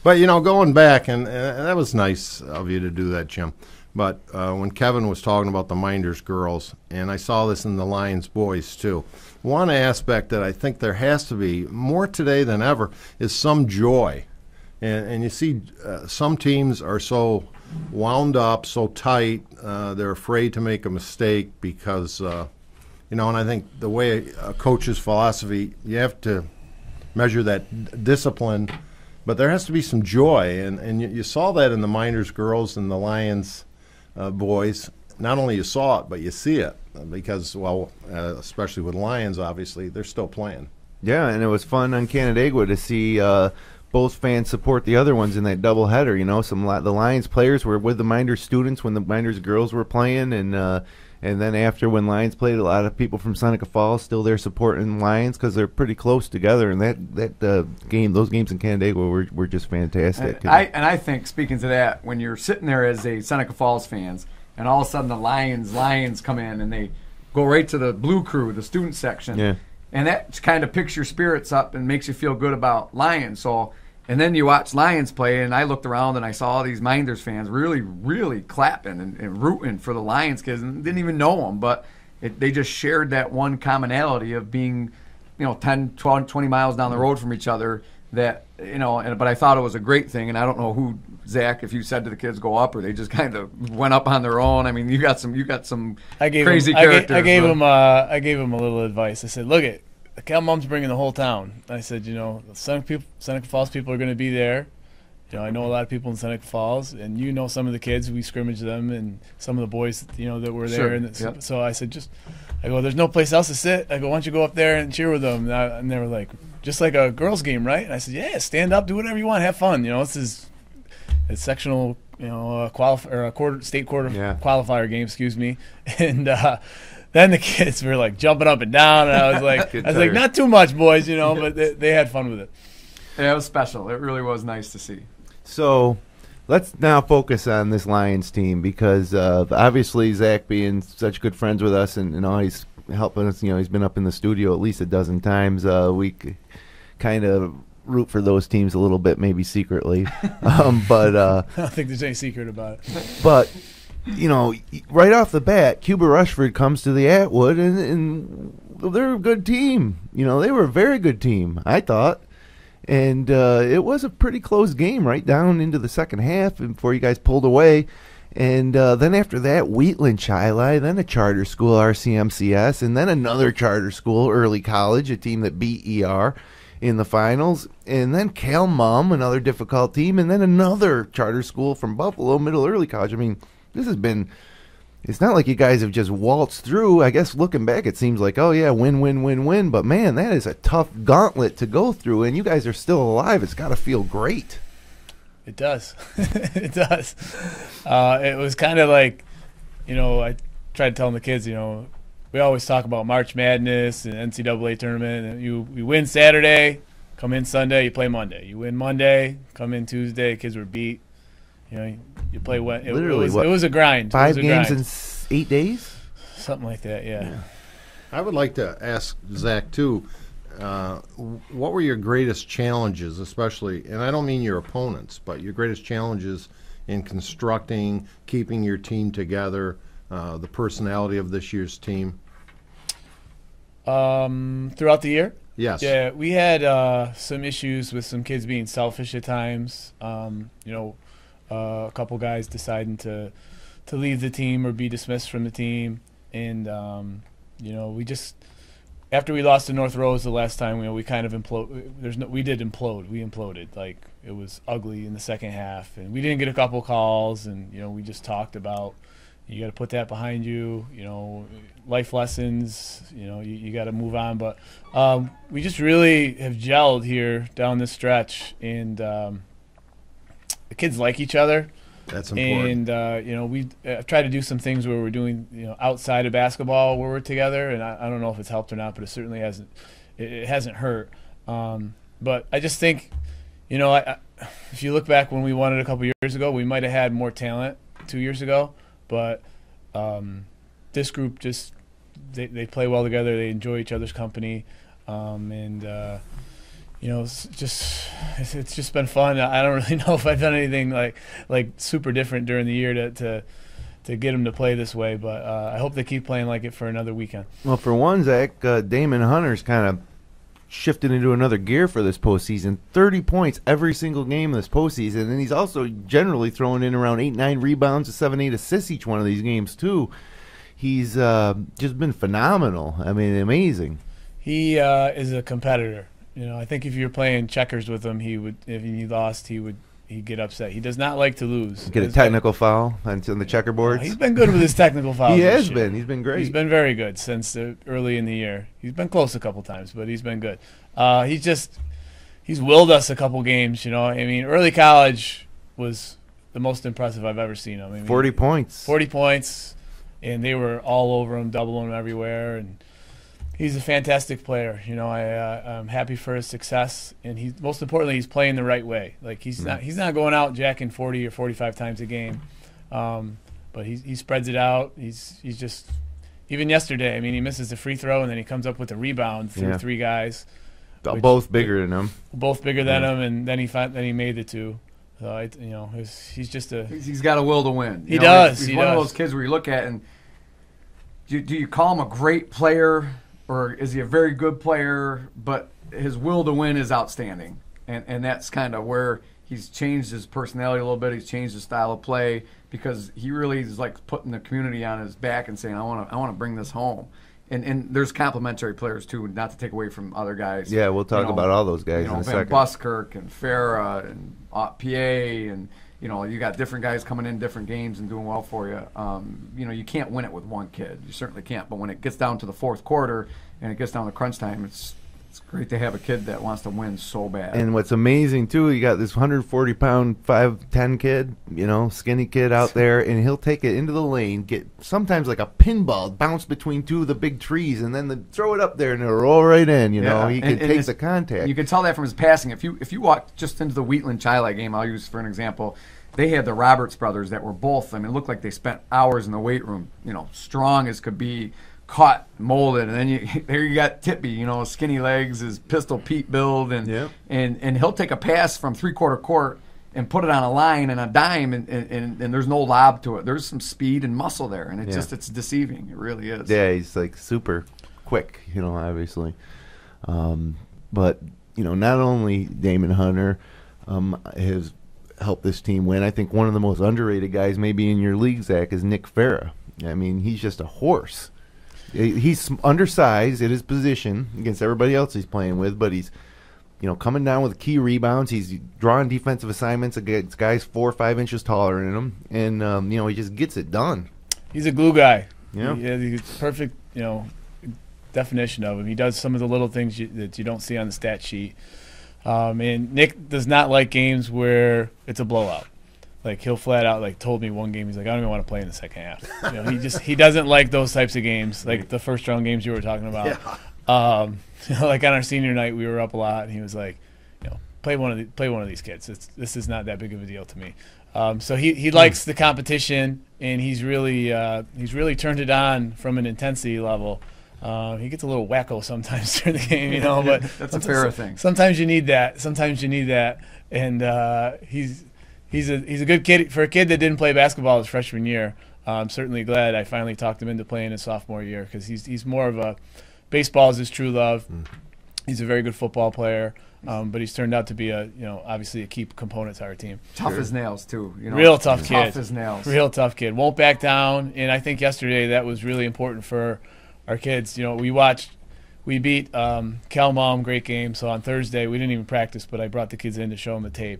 But, you know, going back, and, and that was nice of you to do that, Jim. But uh, when Kevin was talking about the Mynderse girls, and I saw this in the Lions boys too, one aspect that I think there has to be more today than ever is some joy. And, and you see uh, some teams are so wound up, so tight, uh, they're afraid to make a mistake because, uh, you know, and I think the way a coach's philosophy, you have to measure that d- discipline, but there has to be some joy. And, and you, you saw that in the Mynderse girls and the Lions Uh, boys. Not only you saw it, but you see it because, well, uh, especially with Lions, obviously, they're still playing. Yeah, and it was fun on Canandaigua to see uh, both fans support the other ones in that doubleheader. You know, some li- the Lions players were with the Mynderse students when the Mynderse girls were playing, and uh, and then after when Lions played, a lot of people from Seneca Falls still there supporting Lions because they're pretty close together. And that that uh, game, those games in Canandaigua were were just fantastic. And I and I think, speaking to that, when you're sitting there as a Seneca Falls fans, and all of a sudden the Lions Lions come in and they go right to the blue crew, the student section, Yeah. and that kind of picks your spirits up and makes you feel good about Lions. So, and then you watch Lions play, and I looked around and I saw all these Mynderse fans really, really clapping and, and rooting for the Lions kids, and didn't even know them, but it, they just shared that one commonality of being, you know, ten, twelve, twenty miles down the road from each other. That, you know, and but I thought it was a great thing, and I don't know who, Zach, if you said to the kids go up or they just kind of went up on their own. I mean, you got some, you got some I gave crazy him, I characters. gave, I gave but- him, uh, I gave him a little advice. I said, "Look it, Cal Mom's bringing the whole town." I said, "You know, the Seneca, people, Seneca Falls people are going to be there. You know, I know a lot of people in Seneca Falls, and you know some of the kids. We scrimmaged them, and some of the boys, you know, that were there. Sure, And it's- yep. so I said, just, I go, there's no place else to sit. I go, why don't you go up there and cheer with them? And, I, and they were like, just like a girls' game, right? And I said, yeah, stand up, do whatever you want, have fun. You know, this is a sectional, you know, a qualif- or a quarter state quarter Yeah. qualifier game, excuse me, and. uh Then the kids were like jumping up and down, and I was like, Good I was like, tired. not too much, boys, you know, but they, they had fun with it. Yeah, it was special. It really was nice to see. So let's now focus on this Lions team because uh, obviously Zach being such good friends with us and, and always helping us, you know, he's been up in the studio at least a dozen times. Uh, we kind of root for those teams a little bit, maybe secretly. um, but uh, I don't think there's any secret about it. but you know, right off the bat, Cuba Rushford comes to the Atwood, and, and they're a good team. You know, they were a very good team, I thought. And uh, it was a pretty close game right down into the second half before you guys pulled away. And uh, then after that, Wheatland Chili, then a charter school, R C M C S, and then another charter school, Early College, a team that beat E R in the finals. And then Cal Mum, another difficult team, and then another charter school from Buffalo, Middle Early College. I mean, this has been, it's not like you guys have just waltzed through. I guess looking back, it seems like, oh, yeah, win, win, win, win. But, man, that is a tough gauntlet to go through, and you guys are still alive. It's got to feel great. It does. It does. Uh, it was kind of like, you know, I tried telling the kids, you know, we always talk about March Madness and N C double A tournament. And you, you win Saturday, come in Sunday, you play Monday. You win Monday, come in Tuesday, kids were beat. You know, you play what? It, Literally, it, was, what, it was a grind. Five it was a games grind. in s- eight days? Something like that, yeah. Yeah. I would like to ask Zach, too, uh, what were your greatest challenges, especially, and I don't mean your opponents, but your greatest challenges in constructing, keeping your team together, uh, the personality of this year's team? Um, throughout the year? Yes. Yeah, we had uh, some issues with some kids being selfish at times. Um, you know, uh, a couple guys deciding to to leave the team or be dismissed from the team, and um, you know, we just after we lost to North Rose the last time, you know, we kind of implode. There's no, we did implode. We imploded. Like it was ugly in the second half, and we didn't get a couple calls, and you know, we just talked about. You got to put that behind you, you know, life lessons, you know, you, you got to move on. But um, we just really have gelled here down this stretch, and um, the kids like each other. That's important. And, uh, you know, we I've tried to do some things where we're doing, you know, outside of basketball where we're together, and I, I don't know if it's helped or not, but it certainly hasn't, it, it hasn't hurt. Um, but I just think, you know, I, I, if you look back when we won it a couple years ago, we might have had more talent two years ago. But um, this group just they, they play well together. They enjoy each other's company, um, and uh, you know, it's just it's, it's just been fun. I don't really know if I've done anything like like super different during the year to to, to get them to play this way, but uh, I hope they keep playing like it for another weekend. Well, for one, Zach, uh, Damon Hunter's kind of shifted into another gear for this postseason. thirty points every single game of this postseason, and he's also generally throwing in around eight, nine rebounds to seven, eight assists each one of these games too. He's uh, just been phenomenal. I mean, amazing. He uh, is a competitor. You know, I think if you're playing checkers with him, he would. If he lost, he would. He'd get upset. He does not like to lose. Get a technical foul on the checkerboards. Uh, he's been good with his technical fouls. He has year. been. He's been great. He's been very good since uh, early in the year. He's been close a couple times, but he's been good. Uh, he's just he's willed us a couple games. You know, I mean, early college was the most impressive I've ever seen him. I mean, Forty points. Forty points, and they were all over him, doubling him everywhere, and. He's a fantastic player. You know, I, uh, I'm happy for his success, and he's most importantly, he's playing the right way. Like he's mm-hmm. not he's not going out jacking forty or forty-five times a game, um, but he he spreads it out. He's he's just even yesterday. I mean, he misses a free throw, and then he comes up with a rebound through yeah. three guys, which, both bigger than him. Both bigger than yeah. him, and then he fi- then he made the two. So I, you know, he's, he's just a he's, he's got a will to win. You he know, does. He's, he's he one does. of those kids where you look at and do, do you call him a great player? Or is he a very good player, but his will to win is outstanding? And and that's kind of where he's changed his personality a little bit. He's changed his style of play because he really is like putting the community on his back and saying, I want to I want to bring this home. And and there's complementary players, too, not to take away from other guys. Yeah, we'll talk you know, about all those guys you know, in a Van second. Buskirk and Farah and uh, P A and – you know, you got different guys coming in different games and doing well for you. Um, you know, you can't win it with one kid. You certainly can't. But when it gets down to the fourth quarter and it gets down to crunch time, it's it's great to have a kid that wants to win so bad. And what's amazing, too, you got this one hundred forty pound, five ten kid, you know, skinny kid out there, and he'll take it into the lane, get sometimes like a pinball, bounce between two of the big trees, and then the, throw it up there, and it'll roll right in, you know. Yeah. He and, can and take the contact. You can tell that from his passing. If you if you walk just into the Wheatland-Chili game, I'll use for an example, they had the Roberts brothers that were both, I mean, it looked like they spent hours in the weight room, you know, strong as could be, caught, molded, and then you there you got Tippy, you know, skinny legs, his Pistol Pete build, and yep. and and he'll take a pass from three-quarter court and put it on a line and a dime, and, and, and, and there's no lob to it. There's some speed and muscle there, and it's yeah. just it's deceiving. It really is. Yeah, he's like super quick, you know, obviously. Um, but, you know, not only Damon Hunter um, has helped this team win, I think one of the most underrated guys maybe in your league, Zach, is Nick Farah. I mean, he's just a horse. He's undersized at his position against everybody else he's playing with, but he's, you know, coming down with key rebounds. He's drawing defensive assignments against guys four or five inches taller than him, and um, you know, he just gets it done. He's a glue guy. Yeah, he, he's perfect. You know, definition of him. He does some of the little things you, that you don't see on the stat sheet. Um, and Nick does not like games where it's a blowout. Like, he'll flat out, like, told me one game, he's like, I don't even want to play in the second half. You know, he just he doesn't like those types of games, like the first round games you were talking about. Yeah. Um, you know, like on our senior night, we were up a lot, and he was like, you know, play one of the, play one of these kids. It's, this is not that big of a deal to me. Um, so he, he likes the competition, and he's really uh, he's really turned it on from an intensity level. Uh, he gets a little wacko sometimes during the game, you know, but that's a fair thing. Sometimes you need that. Sometimes you need that, and uh, he's. He's a he's a good kid. For a kid that didn't play basketball his freshman year, uh, I'm certainly glad I finally talked him into playing his sophomore year, because he's he's more of a – baseball is his true love. Mm. He's a very good football player, um, but he's turned out to be a, you know, obviously a key component to our team. Tough sure. as nails, too. You know, Real tough kid. Tough as nails. Real tough kid. Won't back down, and I think yesterday that was really important for our kids. You know, we watched – we beat um, Cal Mom, great game. So on Thursday, we didn't even practice, but I brought the kids in to show them the tape.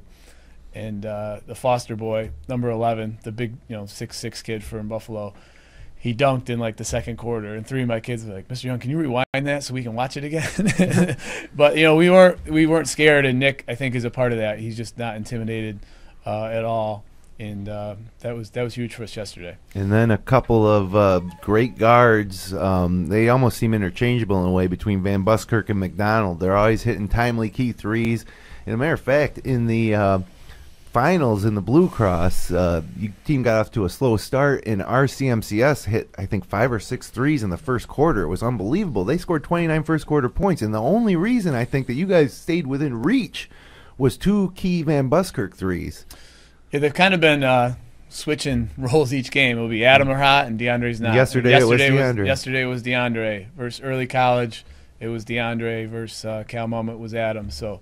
And uh, the Foster boy, number eleven, the big, you know, six six kid from Buffalo, he dunked in like the second quarter, and three of my kids were like, "Mister Young, can you rewind that so we can watch it again?" But you know, we weren't we weren't scared, and Nick, I think, is a part of that. He's just not intimidated uh, at all, and uh, that was that was huge for us yesterday. And then a couple of uh, great guards. Um, they almost seem interchangeable in a way between Van Buskirk and McDonald. They're always hitting timely key threes. And a matter of fact, in the uh, finals in the Blue Cross, uh, your team got off to a slow start, and our C M C S hit, I think, five or six threes in the first quarter. It was unbelievable. They scored twenty-nine first quarter points, and the only reason I think that you guys stayed within reach was two key Van Buskirk threes. Yeah, they've kind of been uh, switching roles each game. It'll be Adam or hot, and DeAndre's not. Yesterday, yesterday it was DeAndre. Was, yesterday was DeAndre versus early college. It was DeAndre versus uh, Cal Mum. It was Adam. So,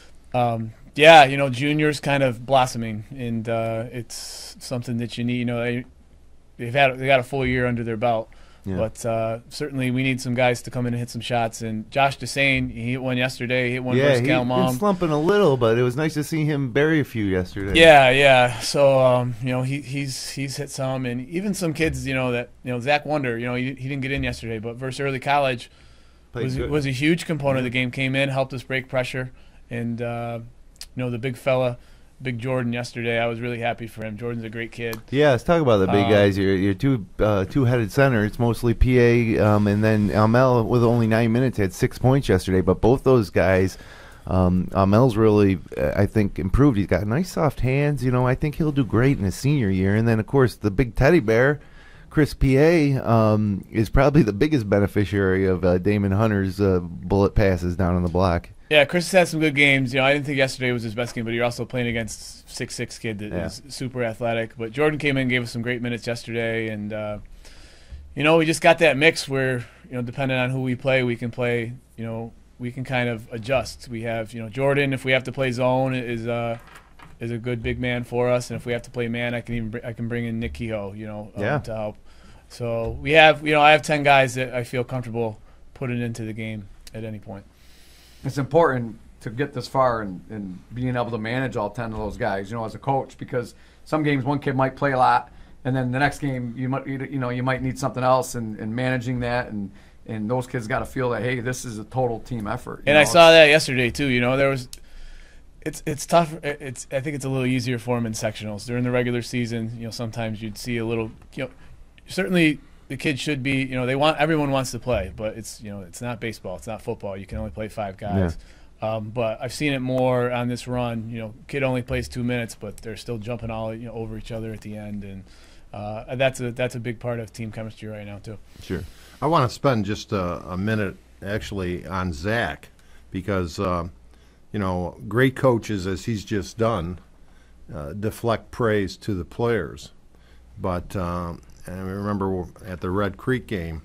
um, yeah, you know, juniors kind of blossoming, and uh, it's something that you need. You know, they, they've had they got a full year under their belt, yeah. but uh, certainly we need some guys to come in and hit some shots. And Josh Desane, he hit one yesterday. He hit one yeah, versus Cal Mum. Yeah, he's been slumping a little, but it was nice to see him bury a few yesterday. Yeah, yeah. So um, you know, he he's he's hit some, and even some kids, you know, that you know, Zach Wonder, you know, he, he didn't get in yesterday, but versus early college. Was, was a huge component of the game. Came in, helped us break pressure, and uh, you know the big fella, Big Jordan yesterday. I was really happy for him. Jordan's a great kid. Yeah, let's talk about the big um, guys. Your your two uh, two-headed center. It's mostly P A, um, and then Almel with only nine minutes had six points yesterday. But both those guys, um, Almel's really, uh, I think, improved. He's got nice soft hands. You know, I think he'll do great in his senior year. And then of course the big teddy bear, Chris P A, um, is probably the biggest beneficiary of uh, Damon Hunter's uh, bullet passes down on the block. Yeah, Chris has had some good games. You know, I didn't think yesterday was his best game, but you're also playing against six six kid that yeah. is super athletic. But Jordan came in and gave us some great minutes yesterday, and uh, you know, we just got that mix where, you know, depending on who we play, we can play. You know, we can kind of adjust. We have, you know, Jordan, if we have to play zone, is uh, is a good big man for us, and if we have to play man, I can even br- I can bring in Nick Kehoe, you know, um, yeah. to help. So we have, you know, I have ten guys that I feel comfortable putting into the game at any point. It's important to get this far and, and being able to manage all ten of those guys, you know, as a coach, because some games one kid might play a lot, and then the next game you might, you know, you might need something else, and, and managing that, and, and those kids got to feel that, hey, this is a total team effort. And know? I saw that yesterday too. You know, there was, it's it's tough. It's I think it's a little easier for them in sectionals during the regular season. You know, sometimes you'd see a little, you know. Certainly, the kids should be. You know, they want everyone wants to play, but it's you know it's not baseball, it's not football. You can only play five guys. Yeah. Um, but I've seen it more on this run. You know, kid only plays two minutes, but they're still jumping all you know over each other at the end, and uh, that's a that's a big part of team chemistry right now too. Sure. I want to spend just a, a minute actually on Zach because uh, you know great coaches, as he's just done, uh, deflect praise to the players, but. Um, And I remember at the Red Creek game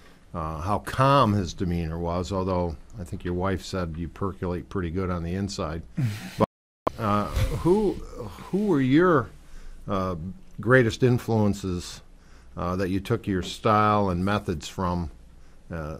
uh, how calm his demeanor was, although I think your wife said you percolate pretty good on the inside. But uh, who who were your uh, greatest influences uh, that you took your style and methods from uh,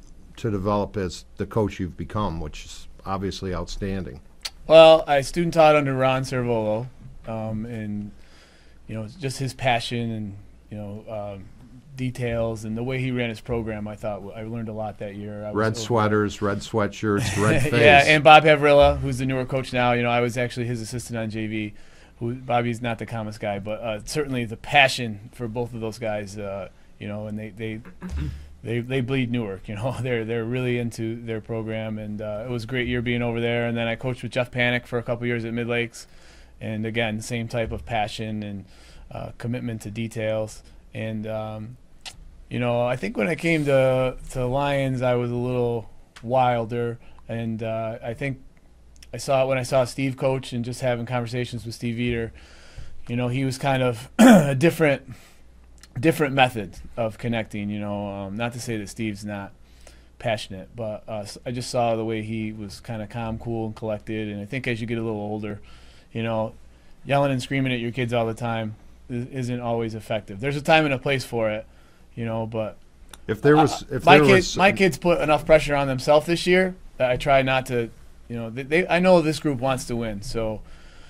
to develop as the coach you've become, which is obviously outstanding? Well, I student taught under Ron Cervolo, um, and you know just his passion and you know, um, details and the way he ran his program, I thought I learned a lot that year. I red was sweaters, red sweatshirts, red face. Yeah, and Bob Havrilla, who's the newer coach now. You know, I was actually his assistant on J V. Who Bobby's not the calmest guy, but uh, certainly the passion for both of those guys. Uh, you know, and they they they they bleed Newark. You know, they're they're really into their program, and uh, it was a great year being over there. And then I coached with Jeff Panic for a couple years at Mid Lakes, and again, same type of passion and. Uh, commitment to details, and um, you know, I think when I came to to Lions, I was a little wilder, and uh, I think I saw it when I saw Steve coach and just having conversations with Steve Eater. You know, he was kind of a different different method of connecting. You know, um, not to say that Steve's not passionate, but uh, I just saw the way he was kind of calm, cool, and collected. And I think as you get a little older, you know, yelling and screaming at your kids all the time isn't always effective. There's a time and a place for it, you know, but if there was if my there kids was, my kids put enough pressure on themselves this year that I try not to, you know, they, they I know this group wants to win, so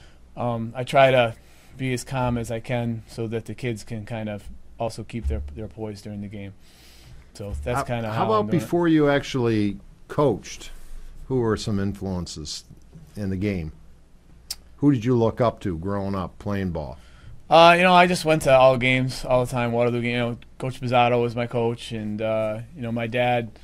um, I try to be as calm as I can so that the kids can kind of also keep their their poise during the game. So that's kind of how, how I'm about doing before it. You actually coached, who were some influences in the game? Who did you look up to growing up playing ball? Uh, you know, I just went to all games all the time. Waterloo, you know, Coach Bizzato was my coach, and uh, you know, my dad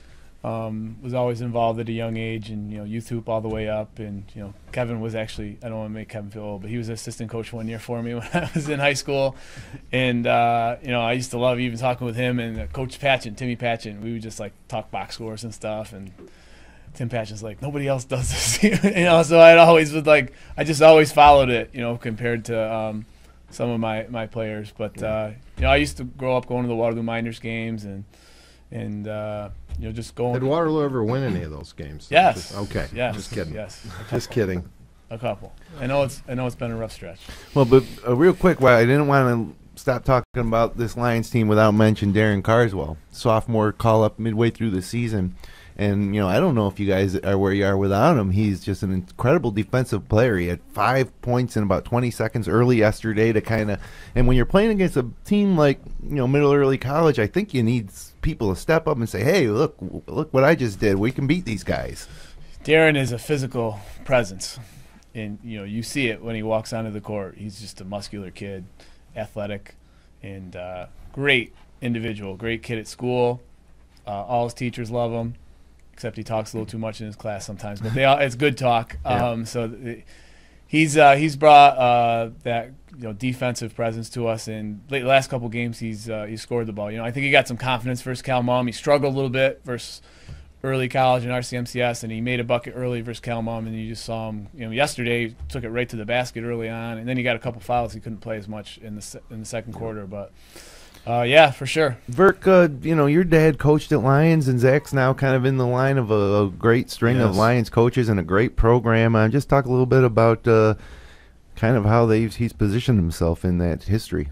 Um, was always involved at a young age, and you know, youth hoop all the way up. And you know, Kevin was actually, I don't want to make Kevin feel old, but he was assistant coach one year for me when I was in high school. And uh, you know, I used to love even talking with him and uh, Coach Patchen, Timmy Patchen. We would just like talk box scores and stuff. And Tim Patchen's like, nobody else does this, you know. So I'd always was like, I just always followed it, you know, compared to um, some of my my players. But uh, you know, I used to grow up going to the Waterloo Mynderse games and and. Uh, You know, just going. Did Waterloo ever win any of those games? Yes. Just, okay. Yes. Just kidding. Yes. Just kidding. A couple. I know it's. I know it's been a rough stretch. Well, but uh, real quick, well, I didn't want to stop talking about this Lions team without mentioning Darren Carswell, sophomore call up midway through the season. And, you know, I don't know if you guys are where you are without him. He's just an incredible defensive player. He had five points in about twenty seconds early yesterday to kind of – and when you're playing against a team like, you know, middle early college, I think you need people to step up and say, hey, look, look what I just did. We can beat these guys. Darren is a physical presence. And, you know, you see it when he walks onto the court. He's just a muscular kid, athletic, and uh, great individual, great kid at school. Uh, all his teachers love him. Except he talks a little too much in his class sometimes, but they all, it's good talk. Yeah. Um, so th- he's uh, he's brought uh, that you know defensive presence to us. And the last couple games, he's uh, he scored the ball. You know, I think he got some confidence versus Cal Mum. He struggled a little bit versus early college and R C M C S, and he made a bucket early versus Cal Mum. And you just saw him. You know, yesterday he took it right to the basket early on, and then he got a couple fouls. He couldn't play as much in the se- in the second quarter, but. Uh, yeah, for sure. Verk, uh, you know, your dad coached at Lions, and Zach's now kind of in the line of a, a great string Yes. of Lions coaches and a great program. Uh, just talk a little bit about uh, kind of how they've he's positioned himself in that history.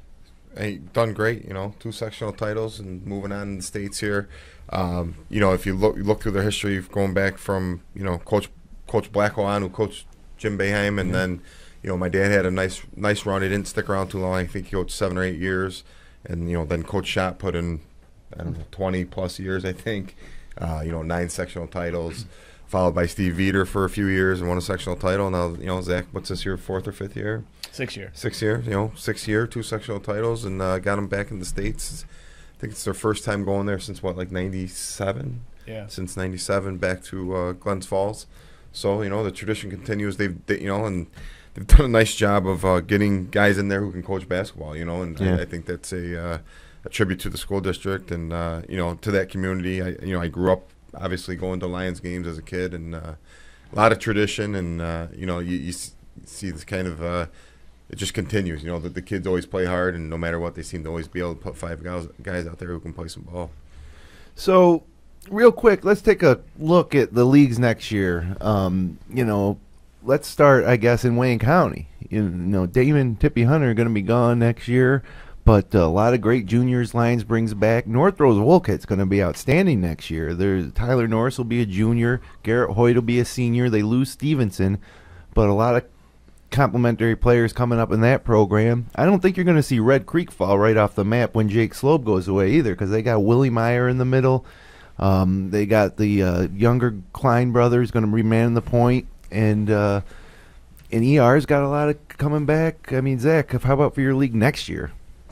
Hey, done great, you know, two sectional titles and moving on in the States here. Um, you know, if you look you look through their history, going back from, you know, Coach Coach Blackwell on, who coached Jim Boeheim, and yeah. then, you know, my dad had a nice nice run. He didn't stick around too long. I think he coached seven or eight years. And, you know, then Coach Schott put in, I don't know, twenty-plus years, I think. Uh, you know, nine sectional titles, followed by Steve Veeder for a few years and won a sectional title. Now, you know, Zach, what's this year, fourth or fifth year? Six year. Six year, you know, six year, two sectional titles, and uh, got them back in the States. I think it's their first time going there since, what, like ninety-seven? Yeah. Since ninety-seven back to uh, Glens Falls. So, you know, the tradition continues. They've, they, you know, and they've done a nice job of uh, getting guys in there who can coach basketball, you know, and yeah. I, I think that's a, uh, a tribute to the school district and, uh, you know, to that community. I, you know, I grew up obviously going to Lions games as a kid, and uh, a lot of tradition, and, uh, you know, you, you see this kind of, uh, it just continues, you know, that the kids always play hard, and no matter what, they seem to always be able to put five guys, guys out there who can play some ball. So, real quick, let's take a look at the leagues next year. Um, you know, let's start, I guess, in Wayne County. You know, Damon Tippy Hunter are going to be gone next year, but a lot of great juniors Lions brings back. North Rose-Wolcott's going to be outstanding next year. There's Tyler Norris will be a junior. Garrett Hoyt will be a senior. They lose Stevenson, but a lot of complimentary players coming up in that program. I don't think you're going to see Red Creek fall right off the map when Jake Slobe goes away either, because they got Willie Meyer in the middle. Um, they got the uh, younger Klein brothers going to be manning the point. And uh, and E R's got a lot of coming back. I mean, Zach, how about for your league next year?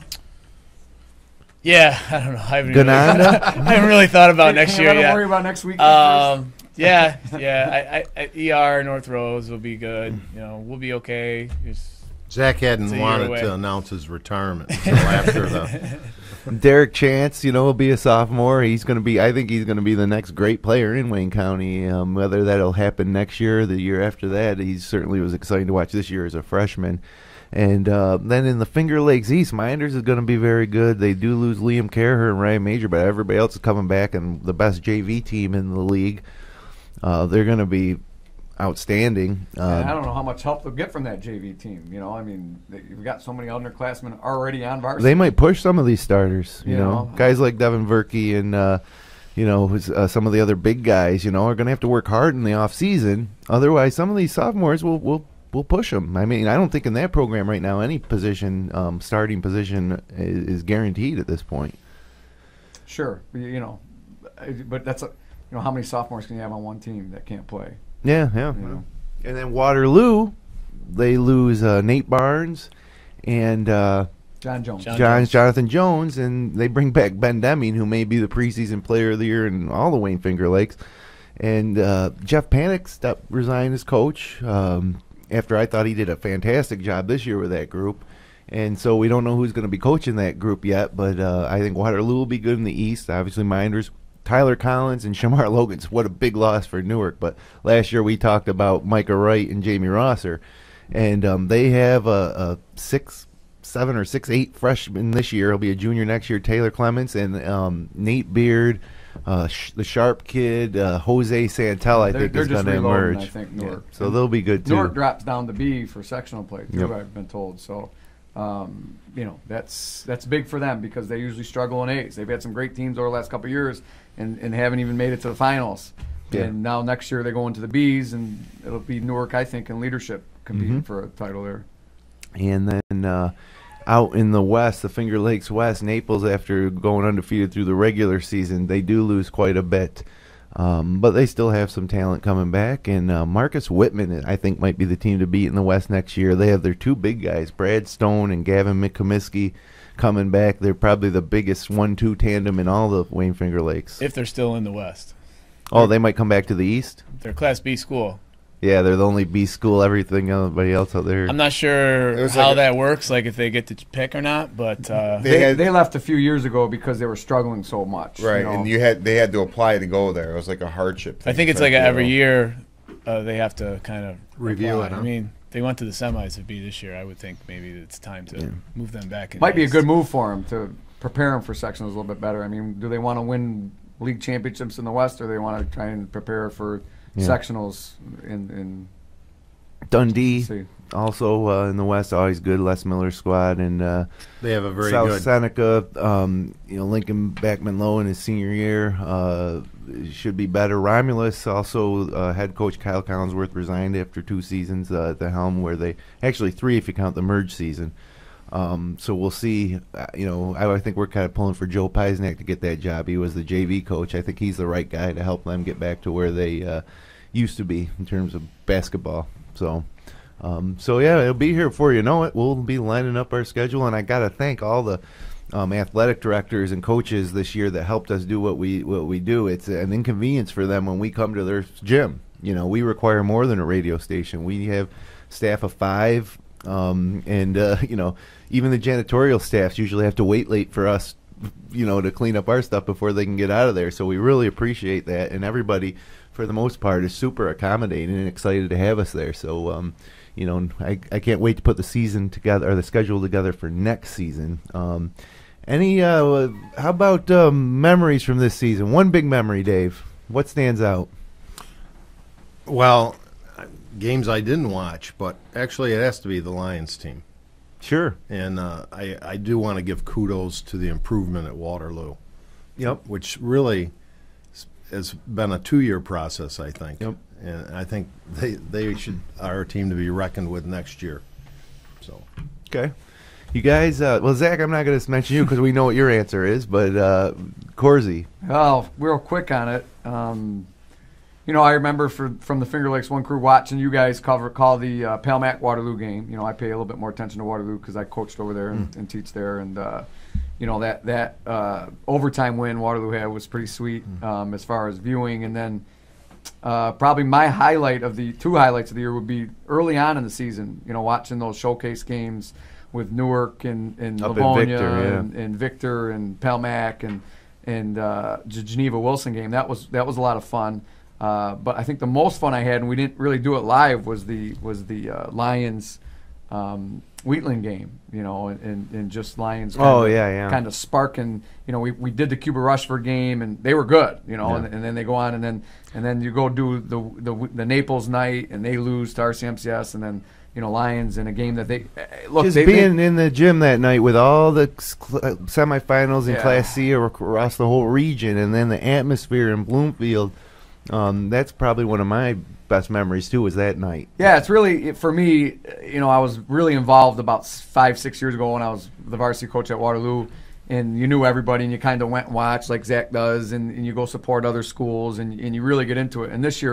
Yeah, I don't know. I haven't, really, Gananda? I haven't really thought about next year Don't yet. worry about next week. Um, yeah, yeah. I, I, I, E R North Rose will be good. You know, we'll be okay. Just, Zach hadn't It's a year wanted away. to announce his retirement until after the. Derek Chance, you know, will be a sophomore. He's going to be, I think he's going to be the next great player in Wayne County. Um, whether that'll happen next year or the year after that, he certainly was exciting to watch this year as a freshman. And uh, then in the Finger Lakes East, Mynderse is going to be very good. They do lose Liam Carher and Ryan Major, but everybody else is coming back, and the best J V team in the league. Uh, they're going to be outstanding. And Uh, I don't know how much help they'll get from that J V team. You know, I mean, they, you've got so many underclassmen already on varsity. They might push some of these starters, you, You know. know. Guys like Devin Verkey and, uh, you know, who's, uh, some of the other big guys, you know, are going to have to work hard in the off season. Otherwise, some of these sophomores will will will push them. I mean, I don't think in that program right now any position, um, starting position is, is guaranteed at this point. Sure, you you know, but that's a, you know, how many sophomores can you have on one team that can't play? Yeah, yeah. You know? And then Waterloo, they lose uh, Nate Barnes and uh, John Jones. John John Jones. Jonathan Jones, and they bring back Ben Deming, who may be the preseason player of the year in all the Wayne Finger Lakes. And uh, Jeff Panic stepped resigned as coach um, after I thought he did a fantastic job this year with that group. And so we don't know who's going to be coaching that group yet, but uh, I think Waterloo will be good in the East. Obviously, Mynderse, Tyler Collins, and Shamar Logans. What a big loss for Newark. But last year we talked about Micah Wright and Jamie Rosser, and um, they have a, a six, seven or six, eight freshman this year. He'll be a junior next year. Taylor Clements and um, Nate Beard, uh, sh- the Sharp kid, uh, Jose Santel. I They're- think they're is going just to reloading, emerge. I think, Newark. So they'll be good too. Newark drops down to B for sectional play too. Yep. I've been told. So, um, you know, that's that's big for them because they usually struggle in A's. They've had some great teams over the last couple of years and, and haven't even made it to the finals. Yeah. And now next year they go into the B's, and it'll be Newark, I think, in leadership competing Mhm. for a title there. And then uh, out in the West, the Finger Lakes West, Naples, after going undefeated through the regular season, they do lose quite a bit. Um, but they still have some talent coming back. And uh, Marcus Whitman, I think, might be the team to beat in the West next year. They have their two big guys, Brad Stone and Gavin McComiskey, coming back. They're probably the biggest one two tandem in all the Wayne Finger Lakes. If they're still in the West. Oh, they might come back to the East? They're Class B school. Yeah, they're the only B school. Everything, everybody else out there. I'm not sure It was how like a- that works, like if they get to pick or not, but uh, They They, had- they left a few years ago because they were struggling so much. Right, you know. and you had they had to apply to go there. It was like a hardship I thing think it's type like a, deal. every year uh, they have to kind of Review apply. it, huh? I mean, they went to the semis to be this year. I would think maybe it's time to Yeah. move them back. In Might be a East. good move for them to prepare them for sectionals a little bit better. I mean, do they want to win league championships in the West, or they want to try and prepare for Yeah. sectionals in in Dundee, see. also uh, in the West, always good. Les Miller squad. And uh, They have a very South good. Seneca, um, you know, Lincoln Backman Low in his senior year uh, should be better. Romulus, also uh, head coach Kyle Collinsworth resigned after two seasons uh, at the helm, where they actually three if you count the merge season. Um, so we'll see. Uh, you know, I, I think we're kind of pulling for Joe Peisnack to get that job. He was the J V coach. I think he's the right guy to help them get back to where they uh, used to be in terms of basketball. So. Um, so yeah, it'll be here before you know it. We'll be lining up our schedule, and I got to thank all the um, athletic directors and coaches this year that helped us do what we what we do. It's an inconvenience for them when we come to their gym. You know, we require more than a radio station. We have staff of five, um, and uh, you know, even the janitorial staffs usually have to wait late for us, you know, to clean up our stuff before they can get out of there. So we really appreciate that, and everybody, for the most part, is super accommodating and excited to have us there. So. Um, You know, I, I can't wait to put the season together, or the schedule together for next season. Um, any, uh, how about um, memories from this season? One big memory, Dave. What stands out? Well, games I didn't watch, but actually it has to be the Lions team. Sure. And uh, I, I do want to give kudos to the improvement at Waterloo. Yep. Which really s- has been a two-year process, I think. Yep. And I think they they should are a team to be reckoned with next year. So Okay. You guys, uh, well, Zach, I'm not going to mention you because we know what your answer is, but uh, Corsi. Oh, real quick on it. Um, you know, I remember for, from the Finger Lakes One crew watching you guys cover call the uh, Palmac Waterloo game. You know, I pay a little bit more attention to Waterloo because I coached over there and, and teach there, and uh, you know that that uh, overtime win Waterloo had was pretty sweet um, as far as viewing. And then uh, probably my highlight of the two highlights of the year would be early on in the season. You know, watching those showcase games with Newark and, and Up in Livonia Victor, yeah. and, and Victor and Palmac and and uh, the Geneva Wilson game. That was that was a lot of fun. Uh, but I think the most fun I had, and we didn't really do it live, was the was the uh, Lions um, Wheatland game. You know, and, and, and just Lions. Kind Oh, of, yeah, yeah. Kind of sparking. You know, we, we did the Cuba Rushford game, and they were good. You know, Yeah. and, and then they go on, and then and then you go do the the, the Naples night, and they lose to R C M C S, and then. You know, Lions in a game that they uh, look. Just they, being they, in the gym that night with all the cl- uh, semifinals in Yeah. Class C or across the whole region, and then the atmosphere in Bloomfield, um, that's probably one of my best memories, too, was that night. Yeah, it's really it, for me. You know, I was really involved about s- five, six years ago when I was the varsity coach at Waterloo, and you knew everybody, and you kind of went and watched like Zach does, and, and you go support other schools, and, and you really get into it. And this year,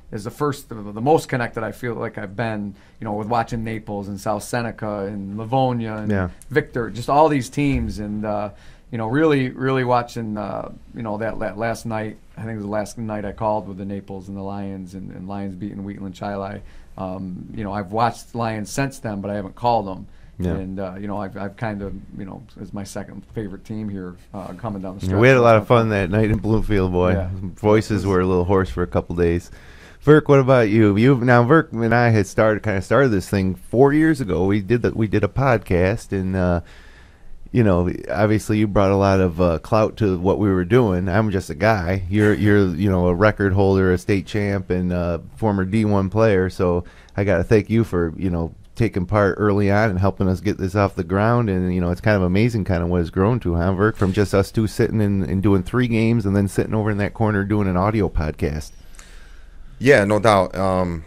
is the first, the, the most connected I feel like I've been, you know, with watching Naples and South Seneca and Livonia and Yeah. Victor, just all these teams, and uh, you know, really, really watching, uh, you know, that, that last night. I think it was the last night I called with the Naples and the Lions, and, and Lions beating Wheatland Chili. Um, you know, I've watched Lions since then, but I haven't called them. Yeah. And uh, you know, I've, I've kind of, you know, is my second favorite team here uh, coming down the stretch. We had a lot of fun that night in Bloomfield, boy. Yeah. Voices were a little hoarse for a couple days. Verk, what about you? You now, Verk and I had started kind of started this thing four years ago. We did that. We did a podcast, and uh, you know, obviously you brought a lot of uh, clout to what we were doing. I'm just a guy. You're you're you know a record holder, a state champ, and uh, former D one player. So I got to thank you for you know taking part early on and helping us get this off the ground. And you know, it's kind of amazing, kind of what it's grown to, huh, Verk? From just us two sitting in, and doing three games, and then sitting over in that corner doing an audio podcast. Yeah, no doubt. Um,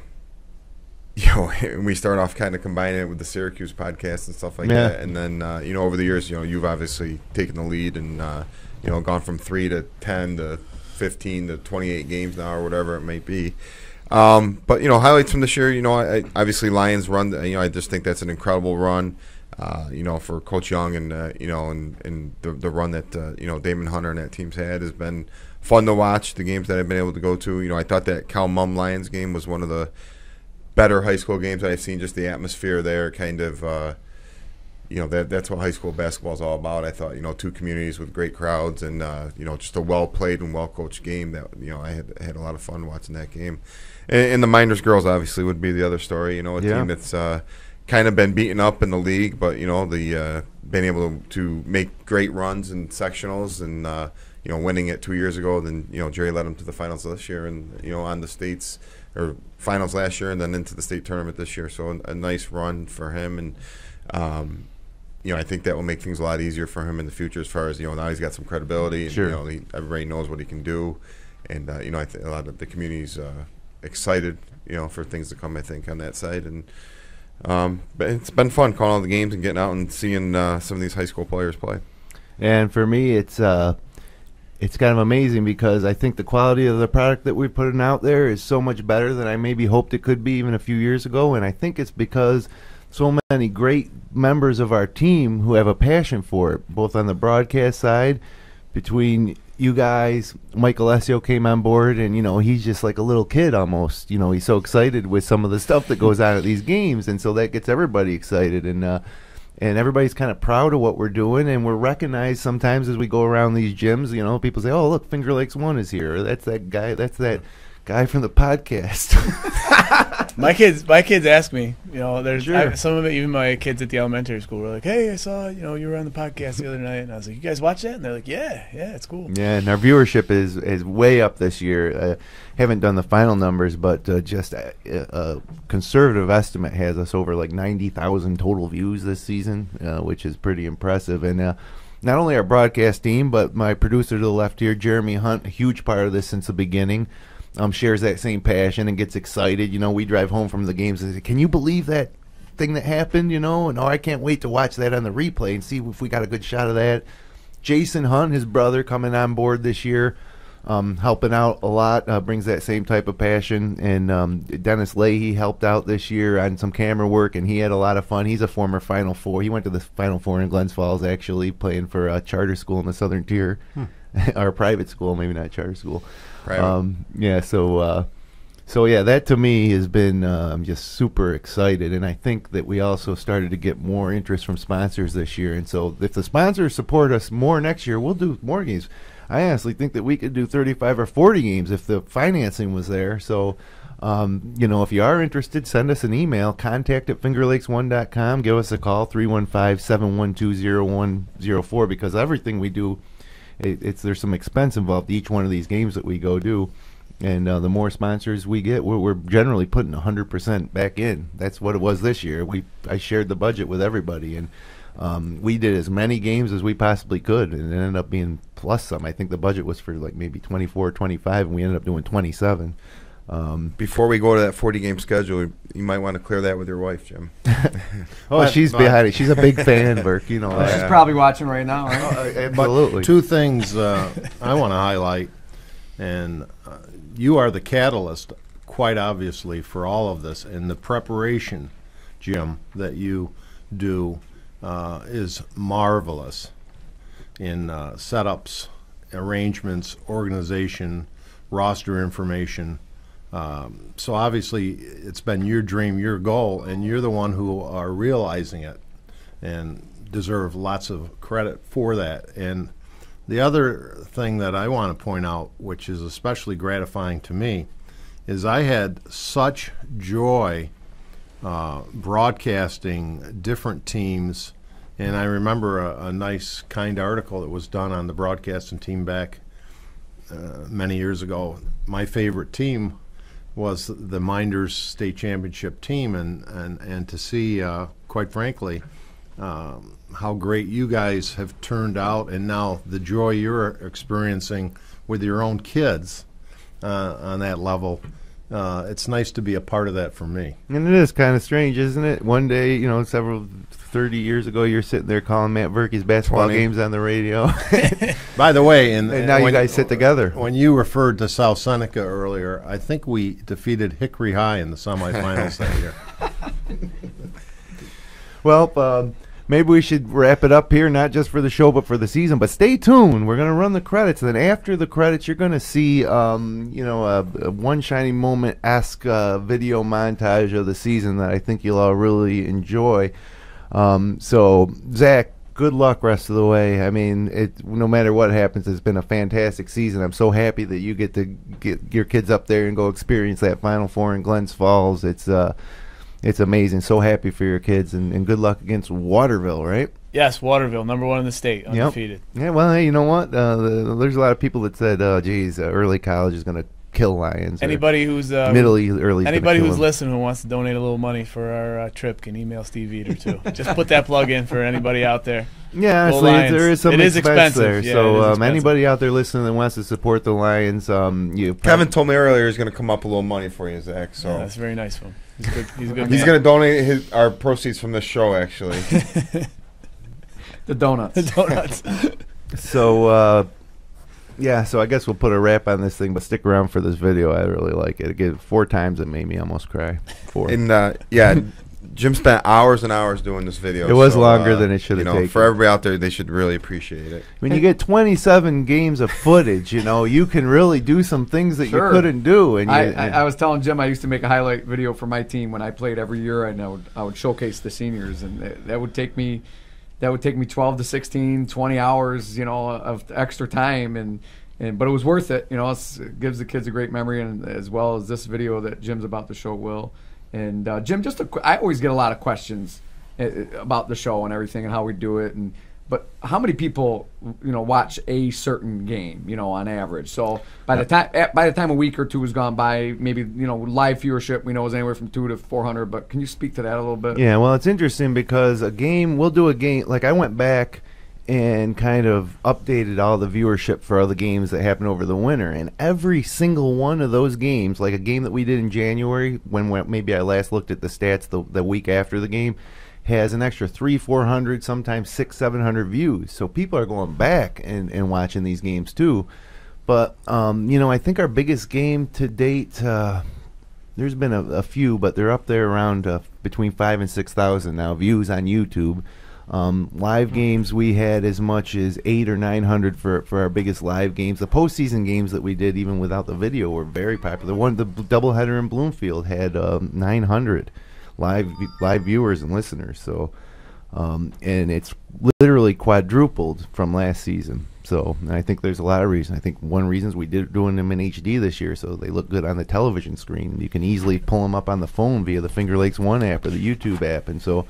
you know, we start off kind of combining it with the Syracuse podcast and stuff like Yeah. that, and then uh, you know, over the years, you know, you've obviously taken the lead and uh, you know, gone from three to ten to fifteen to twenty-eight games now, or whatever it might be. Um, but you know, highlights from this year, you know, I, I, obviously Lions run. You know, I just think that's an incredible run. Uh, you know, for Coach Young and uh, you know, and, and the the run that uh, you know Damon Hunter and that team's had has been fun to watch. The games that I've been able to go to, you know, I thought that Cal Mum Lions game was one of the better high school games I've seen. Just the atmosphere there, kind of, uh, you know, that that's what high school basketball is all about. I thought, you know, two communities with great crowds, and uh, you know, just a well played and well coached game. That you know, I had had a lot of fun watching that game. And, and the Mynderse girls obviously would be the other story. You know, a Yeah. team that's uh, kind of been beaten up in the league, but you know, the uh, been able to, to make great runs in sectionals, and uh, you know, winning it two years ago. Then you know, Jerry led them to the finals this year, and you know, on the states or finals last year, and then into the state tournament this year. So a, a nice run for him, and um, you know, I think that will make things a lot easier for him in the future. As far as you know, now he's got some credibility, and Sure. you know, he, everybody knows what he can do, and uh, you know, I think a lot of the community's uh, excited, you know, for things to come. I think on that side, and. Um, but it's been fun calling all the games and getting out and seeing uh, some of these high school players play. And for me, it's uh, it's kind of amazing because I think the quality of the product that we're putting out there is so much better than I maybe hoped it could be even a few years ago. And I think it's because so many great members of our team who have a passion for it, both on the broadcast side, between you guys. Michael Essio came on board, and you know, he's just like a little kid almost. You know, he's so excited with some of the stuff that goes on at these games, and so that gets everybody excited, and uh, and everybody's kind of proud of what we're doing, and we're recognized sometimes as we go around these gyms. You know, people say, "Oh, look, Finger Lakes One is here." Or, that's that guy. That's that guy from the podcast. My kids, my kids ask me. You know, there's Sure. I, some of it. Even my kids at the elementary school were like, "Hey, I saw you know you were on the podcast the other night," and I was like, "You guys watch that?" And they're like, "Yeah, yeah, it's cool." Yeah, and our viewership is is way up this year. Uh, haven't done the final numbers, but uh, just a, a conservative estimate has us over like ninety thousand total views this season, uh, which is pretty impressive. And uh, not only our broadcast team, but my producer to the left here, Jeremy Hunt, a huge part of this since the beginning. Um, shares that same passion and gets excited. You know, we drive home from the games and say, "Can you believe that thing that happened?" You know, and oh, I can't wait to watch that on the replay and see if we got a good shot of that. Jason Hunt, his brother, coming on board this year, um, helping out a lot, uh, brings that same type of passion. And um, Dennis Leahy helped out this year on some camera work, and he had a lot of fun. He's a former Final Four. He went to the Final Four in Glens Falls, actually, playing for a charter school in the Southern Tier, hmm. or a private school, maybe not charter school. Um, yeah, so uh, so yeah, that to me has been uh, I'm just super excited, and I think that we also started to get more interest from sponsors this year. And so if the sponsors support us more next year, we'll do more games. I honestly think that we could do thirty-five or forty games if the financing was there. So um, you know, if you are interested, send us an email, contact at finger lakes one dot com. Give us a call, three one five, seven one two, zero one zero four, because everything we do, It, it's there's some expense involved each one of these games that we go do, and uh, the more sponsors we get, we're, we're generally putting one hundred percent back in. That's what it was this year. We I shared the budget with everybody, and um, we did as many games as we possibly could, and it ended up being plus some. I think the budget was for like maybe twenty-four, twenty-five, and we ended up doing twenty-seven. Um, Before we go to that forty-game schedule, you might want to clear that with your wife, Jim. oh, But- she's but- behind it. She's a big fan, Burke. You know Oh, that. She's probably watching right now, right? Uh, But absolutely. two things uh, I want to highlight, and uh, you are the catalyst, quite obviously for all of this, and the preparation, Jim, that you do uh, is marvelous in uh, setups, arrangements, organization, roster information. Um, so obviously it's been your dream, your goal, and you're the one who are realizing it and deserve lots of credit for that. And the other thing that I want to point out, which is especially gratifying to me, is I had such joy uh, broadcasting different teams. And I remember a, a nice, kind article that was done on the broadcasting team back uh, many years ago. My favorite team was the Mynderse state championship team, and, and, and to see, uh, quite frankly, um, how great you guys have turned out, and now the joy you're experiencing with your own kids uh, on that level. Uh, it's nice to be a part of that for me. And it is kind of strange, isn't it? One day, you know, several thirty years ago, you're sitting there calling Matt Verkey's basketball twenty games on the radio. By the way, and, and now you guys sit together. When you referred to South Seneca earlier, I think we defeated Hickory High in the semifinals that year. Well, um, maybe we should wrap it up here, not just for the show, but for the season. But stay tuned. We're going to run the credits. And then after the credits, you're going to see, um, you know, a, a One Shining Moment-esque uh, video montage of the season that I think you'll all really enjoy. Um, so, Zach, good luck rest of the way. I mean, it, no matter what happens, it's been a fantastic season. I'm so happy that you get to get your kids up there and go experience that Final Four in Glens Falls. It's uh, it's amazing. So happy for your kids, and, and good luck against Waterville, right? Yes, Waterville, number one in the state, undefeated. Yep. Yeah, well, hey, you know what? Uh, the, there's a lot of people that said, oh, geez, uh, early college is going to kill Lions. Anybody who's uh, middle early. Anybody who's them. listening who wants to donate a little money for our uh, trip can email Steve Eater too. Just put that plug in for anybody out there. Yeah, honestly, there is some it is expense expensive. there. Yeah, so um, expensive. anybody out there listening that wants to support the Lions, um, you Kevin told me earlier he's going to come up a little money for you, Zach. So yeah, that's very nice of him. He's good. He's a good. he's man. going to donate his, our proceeds from this show, actually. The donuts. The donuts. So, uh, yeah, so I guess we'll put a wrap on this thing, but stick around for this video. I really like it. Again, four times it made me almost cry. Four. And uh, yeah, Jim spent hours and hours doing this video. It was so, longer uh, than it should have you know, taken. For everybody out there, they should really appreciate it. When you get twenty-seven games of footage, you know, you can really do some things that Sure. you couldn't do. And I, you, I, I was telling Jim I used to make a highlight video for my team when I played every year, and I would I would showcase the seniors, and that, that would take me that would take me twelve to sixteen, twenty hours, you know, of extra time, and and but it was worth it. You know, it's, it gives the kids a great memory, and as well as this video that Jim's about to show will. And uh, Jim, just a, qu- I always get a lot of questions uh, about the show and everything and how we do it, and but how many people, you know, watch a certain game, you know, on average? So by the time by the time a week or two has gone by, maybe, you know, live viewership we know is anywhere from two to four hundred. But can you speak to that a little bit? Yeah, well, it's interesting because a game, we'll do a game, like I went back and kind of updated all the viewership for all the games that happened over the winter, and every single one of those games, like a game that we did in January, when we, maybe I last looked at the stats the, the week after the game, has an extra three, four hundred, sometimes six, seven hundred views. So people are going back and, and watching these games too. But um, you know, I think our biggest game to date, uh, there's been a, a few, but they're up there around uh, between five and six thousand now views on YouTube. Um, live games we had as much as eight or nine hundred for for our biggest live games. The postseason games that we did, even without the video, were very popular. One, the doubleheader in Bloomfield, had um, nine hundred live live viewers and listeners. So, um, and it's literally quadrupled from last season. So, and I think there's a lot of reasons. I think one reason is we did doing them in H D this year, so they look good on the television screen. You can easily pull them up on the phone via the Finger Lakes One app or the YouTube app, and so.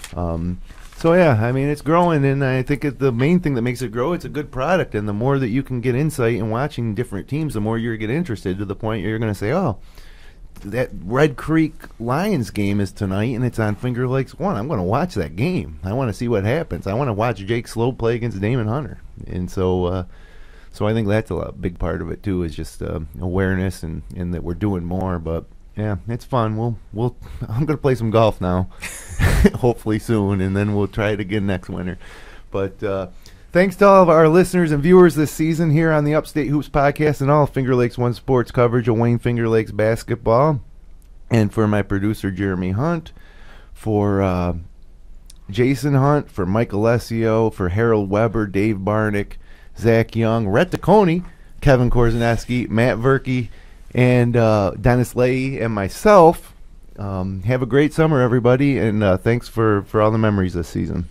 Um, So yeah, I mean, it's growing, and I think it, the main thing that makes it grow, it's a good product, and the more that you can get insight in watching different teams, the more you get interested, to the point you're going to say, oh, that Red Creek Lions game is tonight, and it's on Finger Lakes One. I'm going to watch that game. I want to see what happens. I want to watch Jake Slope play against Damon Hunter, and so uh, so I think that's a lot, big part of it too, is just uh, awareness and, and that we're doing more, but. Yeah, it's fun. We'll we'll. I'm gonna play some golf now, hopefully soon, and then we'll try it again next winter. But uh, Thanks to all of our listeners and viewers this season here on the Upstate Hoops podcast and all of Finger Lakes One Sports coverage of Wayne Finger Lakes basketball. And for my producer, Jeremy Hunt, for uh, Jason Hunt, for Mike Alessio, for Harold Weber, Dave Barnick, Zac Young, Rhett DeConey, Kevin Korzeniewski, Matt Verkey, and uh, Dennis Leahy, and myself. Um, have a great summer, everybody, and uh, thanks for, for all the memories this season.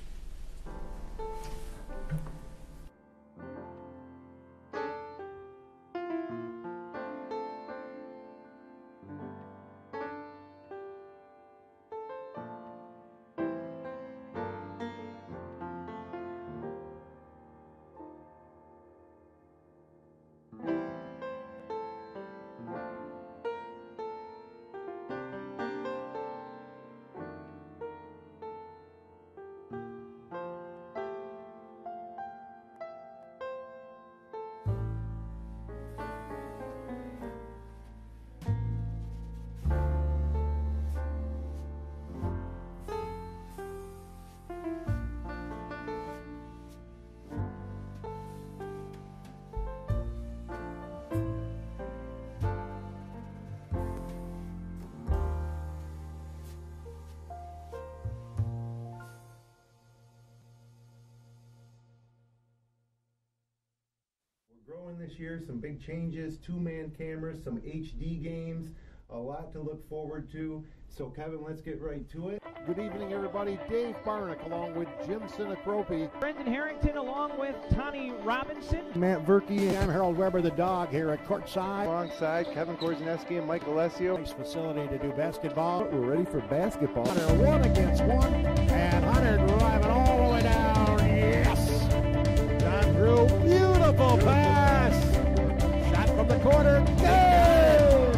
Growing this year, some big changes, two-man cameras, some H D games, a lot to look forward to. So, Kevin, let's get right to it. Good evening, everybody. Dave Barnick along with Jim Sinicropi. Brendan Harrington along with Tommy Robinson. Matt Verkey. I'm Harold Weber, the dog, here at courtside. Alongside Kevin Korzeniewski and Mike Alessio. Nice facility to do basketball. We're ready for basketball. Hunter one against one, and Hunter driving all the way down. Yes! John Drew, beautiful pass. Shot from the corner. Good!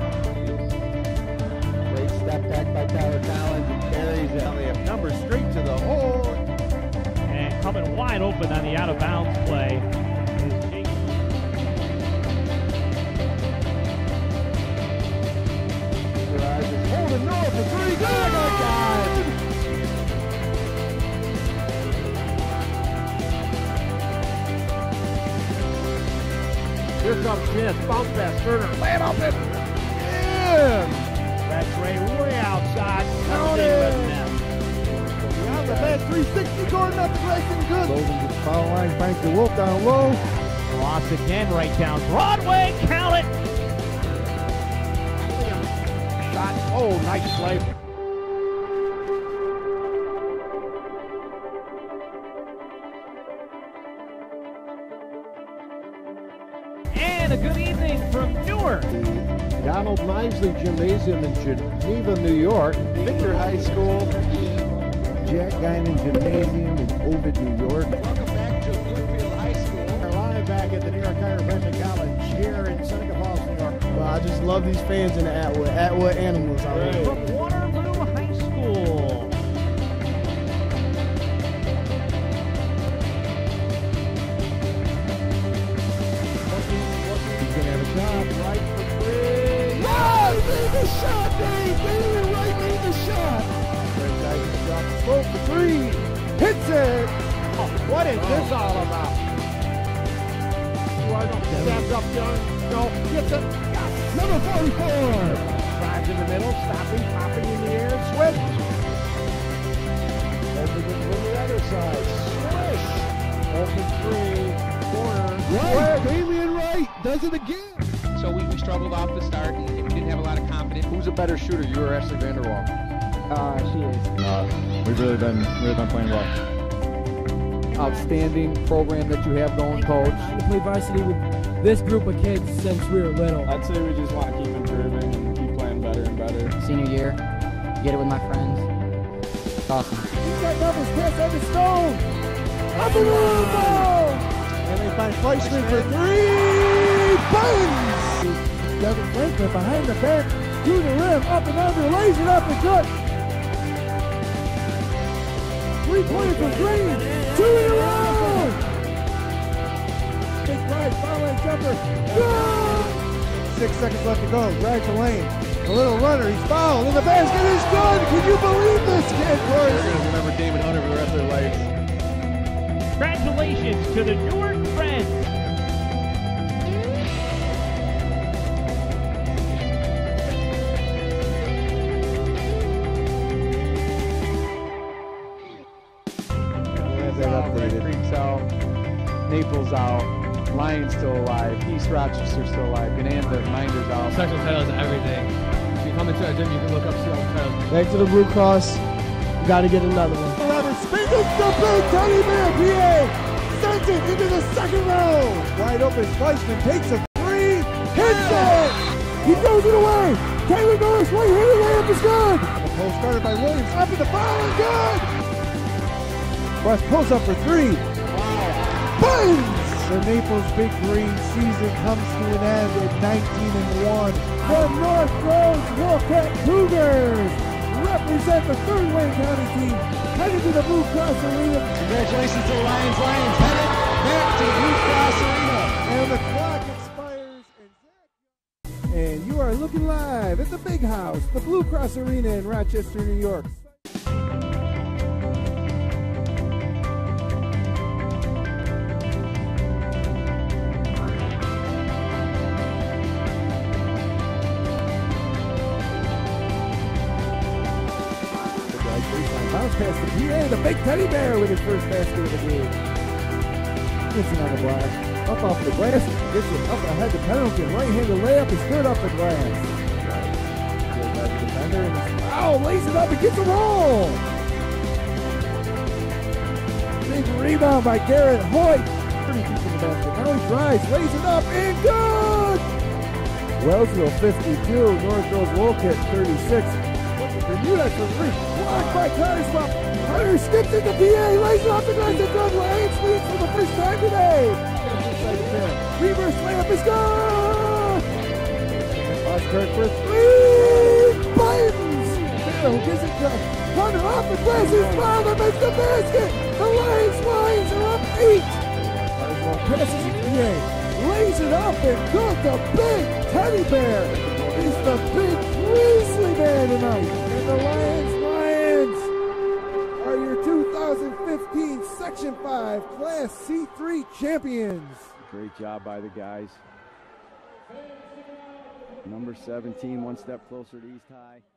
Great step back by Tyler Collins and carries it. They have numbers straight to the hole. And coming wide open on the out-of-bounds play is Jake. Holding north for three. Good! Oh, God! Here comes Smith. Bounce pass. Turner. Lay it up and in. That's Ray way outside. Count it. Beyond the bed. three sixty. Gordon up the racing. Good. Logan gets foul line. Frank DeWolf down low. Loss again right down Broadway. Count it. Shot. Oh, nice play. And a good evening from Newark. The Donald Misley Gymnasium in Geneva, New York. Victor High School. Jack Guinan Gymnasium in Ovid, New York. Welcome back to Bloomfield High School. We're live back at the New York Chiropractic College here in Seneca Falls, New York. Well, I just love these fans in the Atwood. Atwood animals out there. From Waterloo High School. He's going to have a shot right for three. Wow, he made the shot, Dave. Bailey Wright made the shot. Great guy to drop the slope for three. Hits it. Oh, what is oh. this all about? Steps up, Young. No, gets it. Yes. Number forty-four. Drives in the middle, stopping, popping in the air, switch. Open it from the other side. Swish. Open three. Corner. Right. Damian Wright does it again. So we, we struggled off the start and we didn't have a lot of confidence. Who's a better shooter, you or Ashley Vanderwall? Uh, she is. Uh, we've really been really been playing well. Outstanding program that you have going, Coach. I play varsity with this group of kids since we were little. I'd say we just want to keep improving and keep playing better and better. Senior year, get it with my friends. It's awesome. He's got numbers, pass over Stone. Unbelievable! And they find placement for three. Boom! Devin Franklin behind the back, to the rim, up and under, lays it up and good. Three-pointer from Green, two in a row! Big drive, foul line jumper, good! Six seconds left to go, drive the lane. A little runner, he's fouled, and the basket is good! Can you believe this kid, Corey? They're going to remember Damon Hunter for the rest of their lives. Congratulations to the Newark Reds. Updated. Creek's out, Naples out, Lions still alive, East Rochester still alive, Gananda, Mynderse out. Sectional titles and everything. If you come into our gym, you can look up, see all the titles. Back to the Blue Cross. We got to get another one. eleven spins the big teddy bear. P A sends it into the second row. Wide open, Fleischman takes a three, hits it. He throws it away. Taylor Norris, right-handed layup is good. The post started by Williams, up in the foul and good. West pulls up for three. Boom! The Naples Big Green season comes to an end at nineteen and one. The North Rose-Wolcott Cougars represent the third Wayne County team headed to the Blue Cross Arena. Congratulations to the Lions. Lions headed back to Blue Cross Arena. And the clock expires. And Zac Young. And you are looking live at the Big House, the Blue Cross Arena in Rochester, New York. Bounce past the P A, the big teddy bear with his first basket of the game. Gets it on the block, up off the glass, gets it up ahead to penalty. Right-handed layup is good off the glass. Good by the defender, and he's, oh, lays it up and gets a roll. Big rebound by Garrett Hoyt. thirty feet from the basket. Now he drives, lays it up, and good. Wellsville fifty-two, North Rose-Wolcott thirty-six. Bermuda for three. Blocked by Carter Swap. Carter skips into P A, lays it off the glass and good. Lions leads for the first time today. Reverse layup is good. Oscar for three. Bidens. Who gives it to Hunter off the glass. He's fouled and makes the basket. The Lions lines are up eight. Carswell passes it to P A. Lays it up and good. The big teddy bear. He's the big grizzly bear tonight. And the Lions, Lions are your two thousand fifteen Section five Class C three champions. Great job by the guys. Number seventeen, one step closer to East High.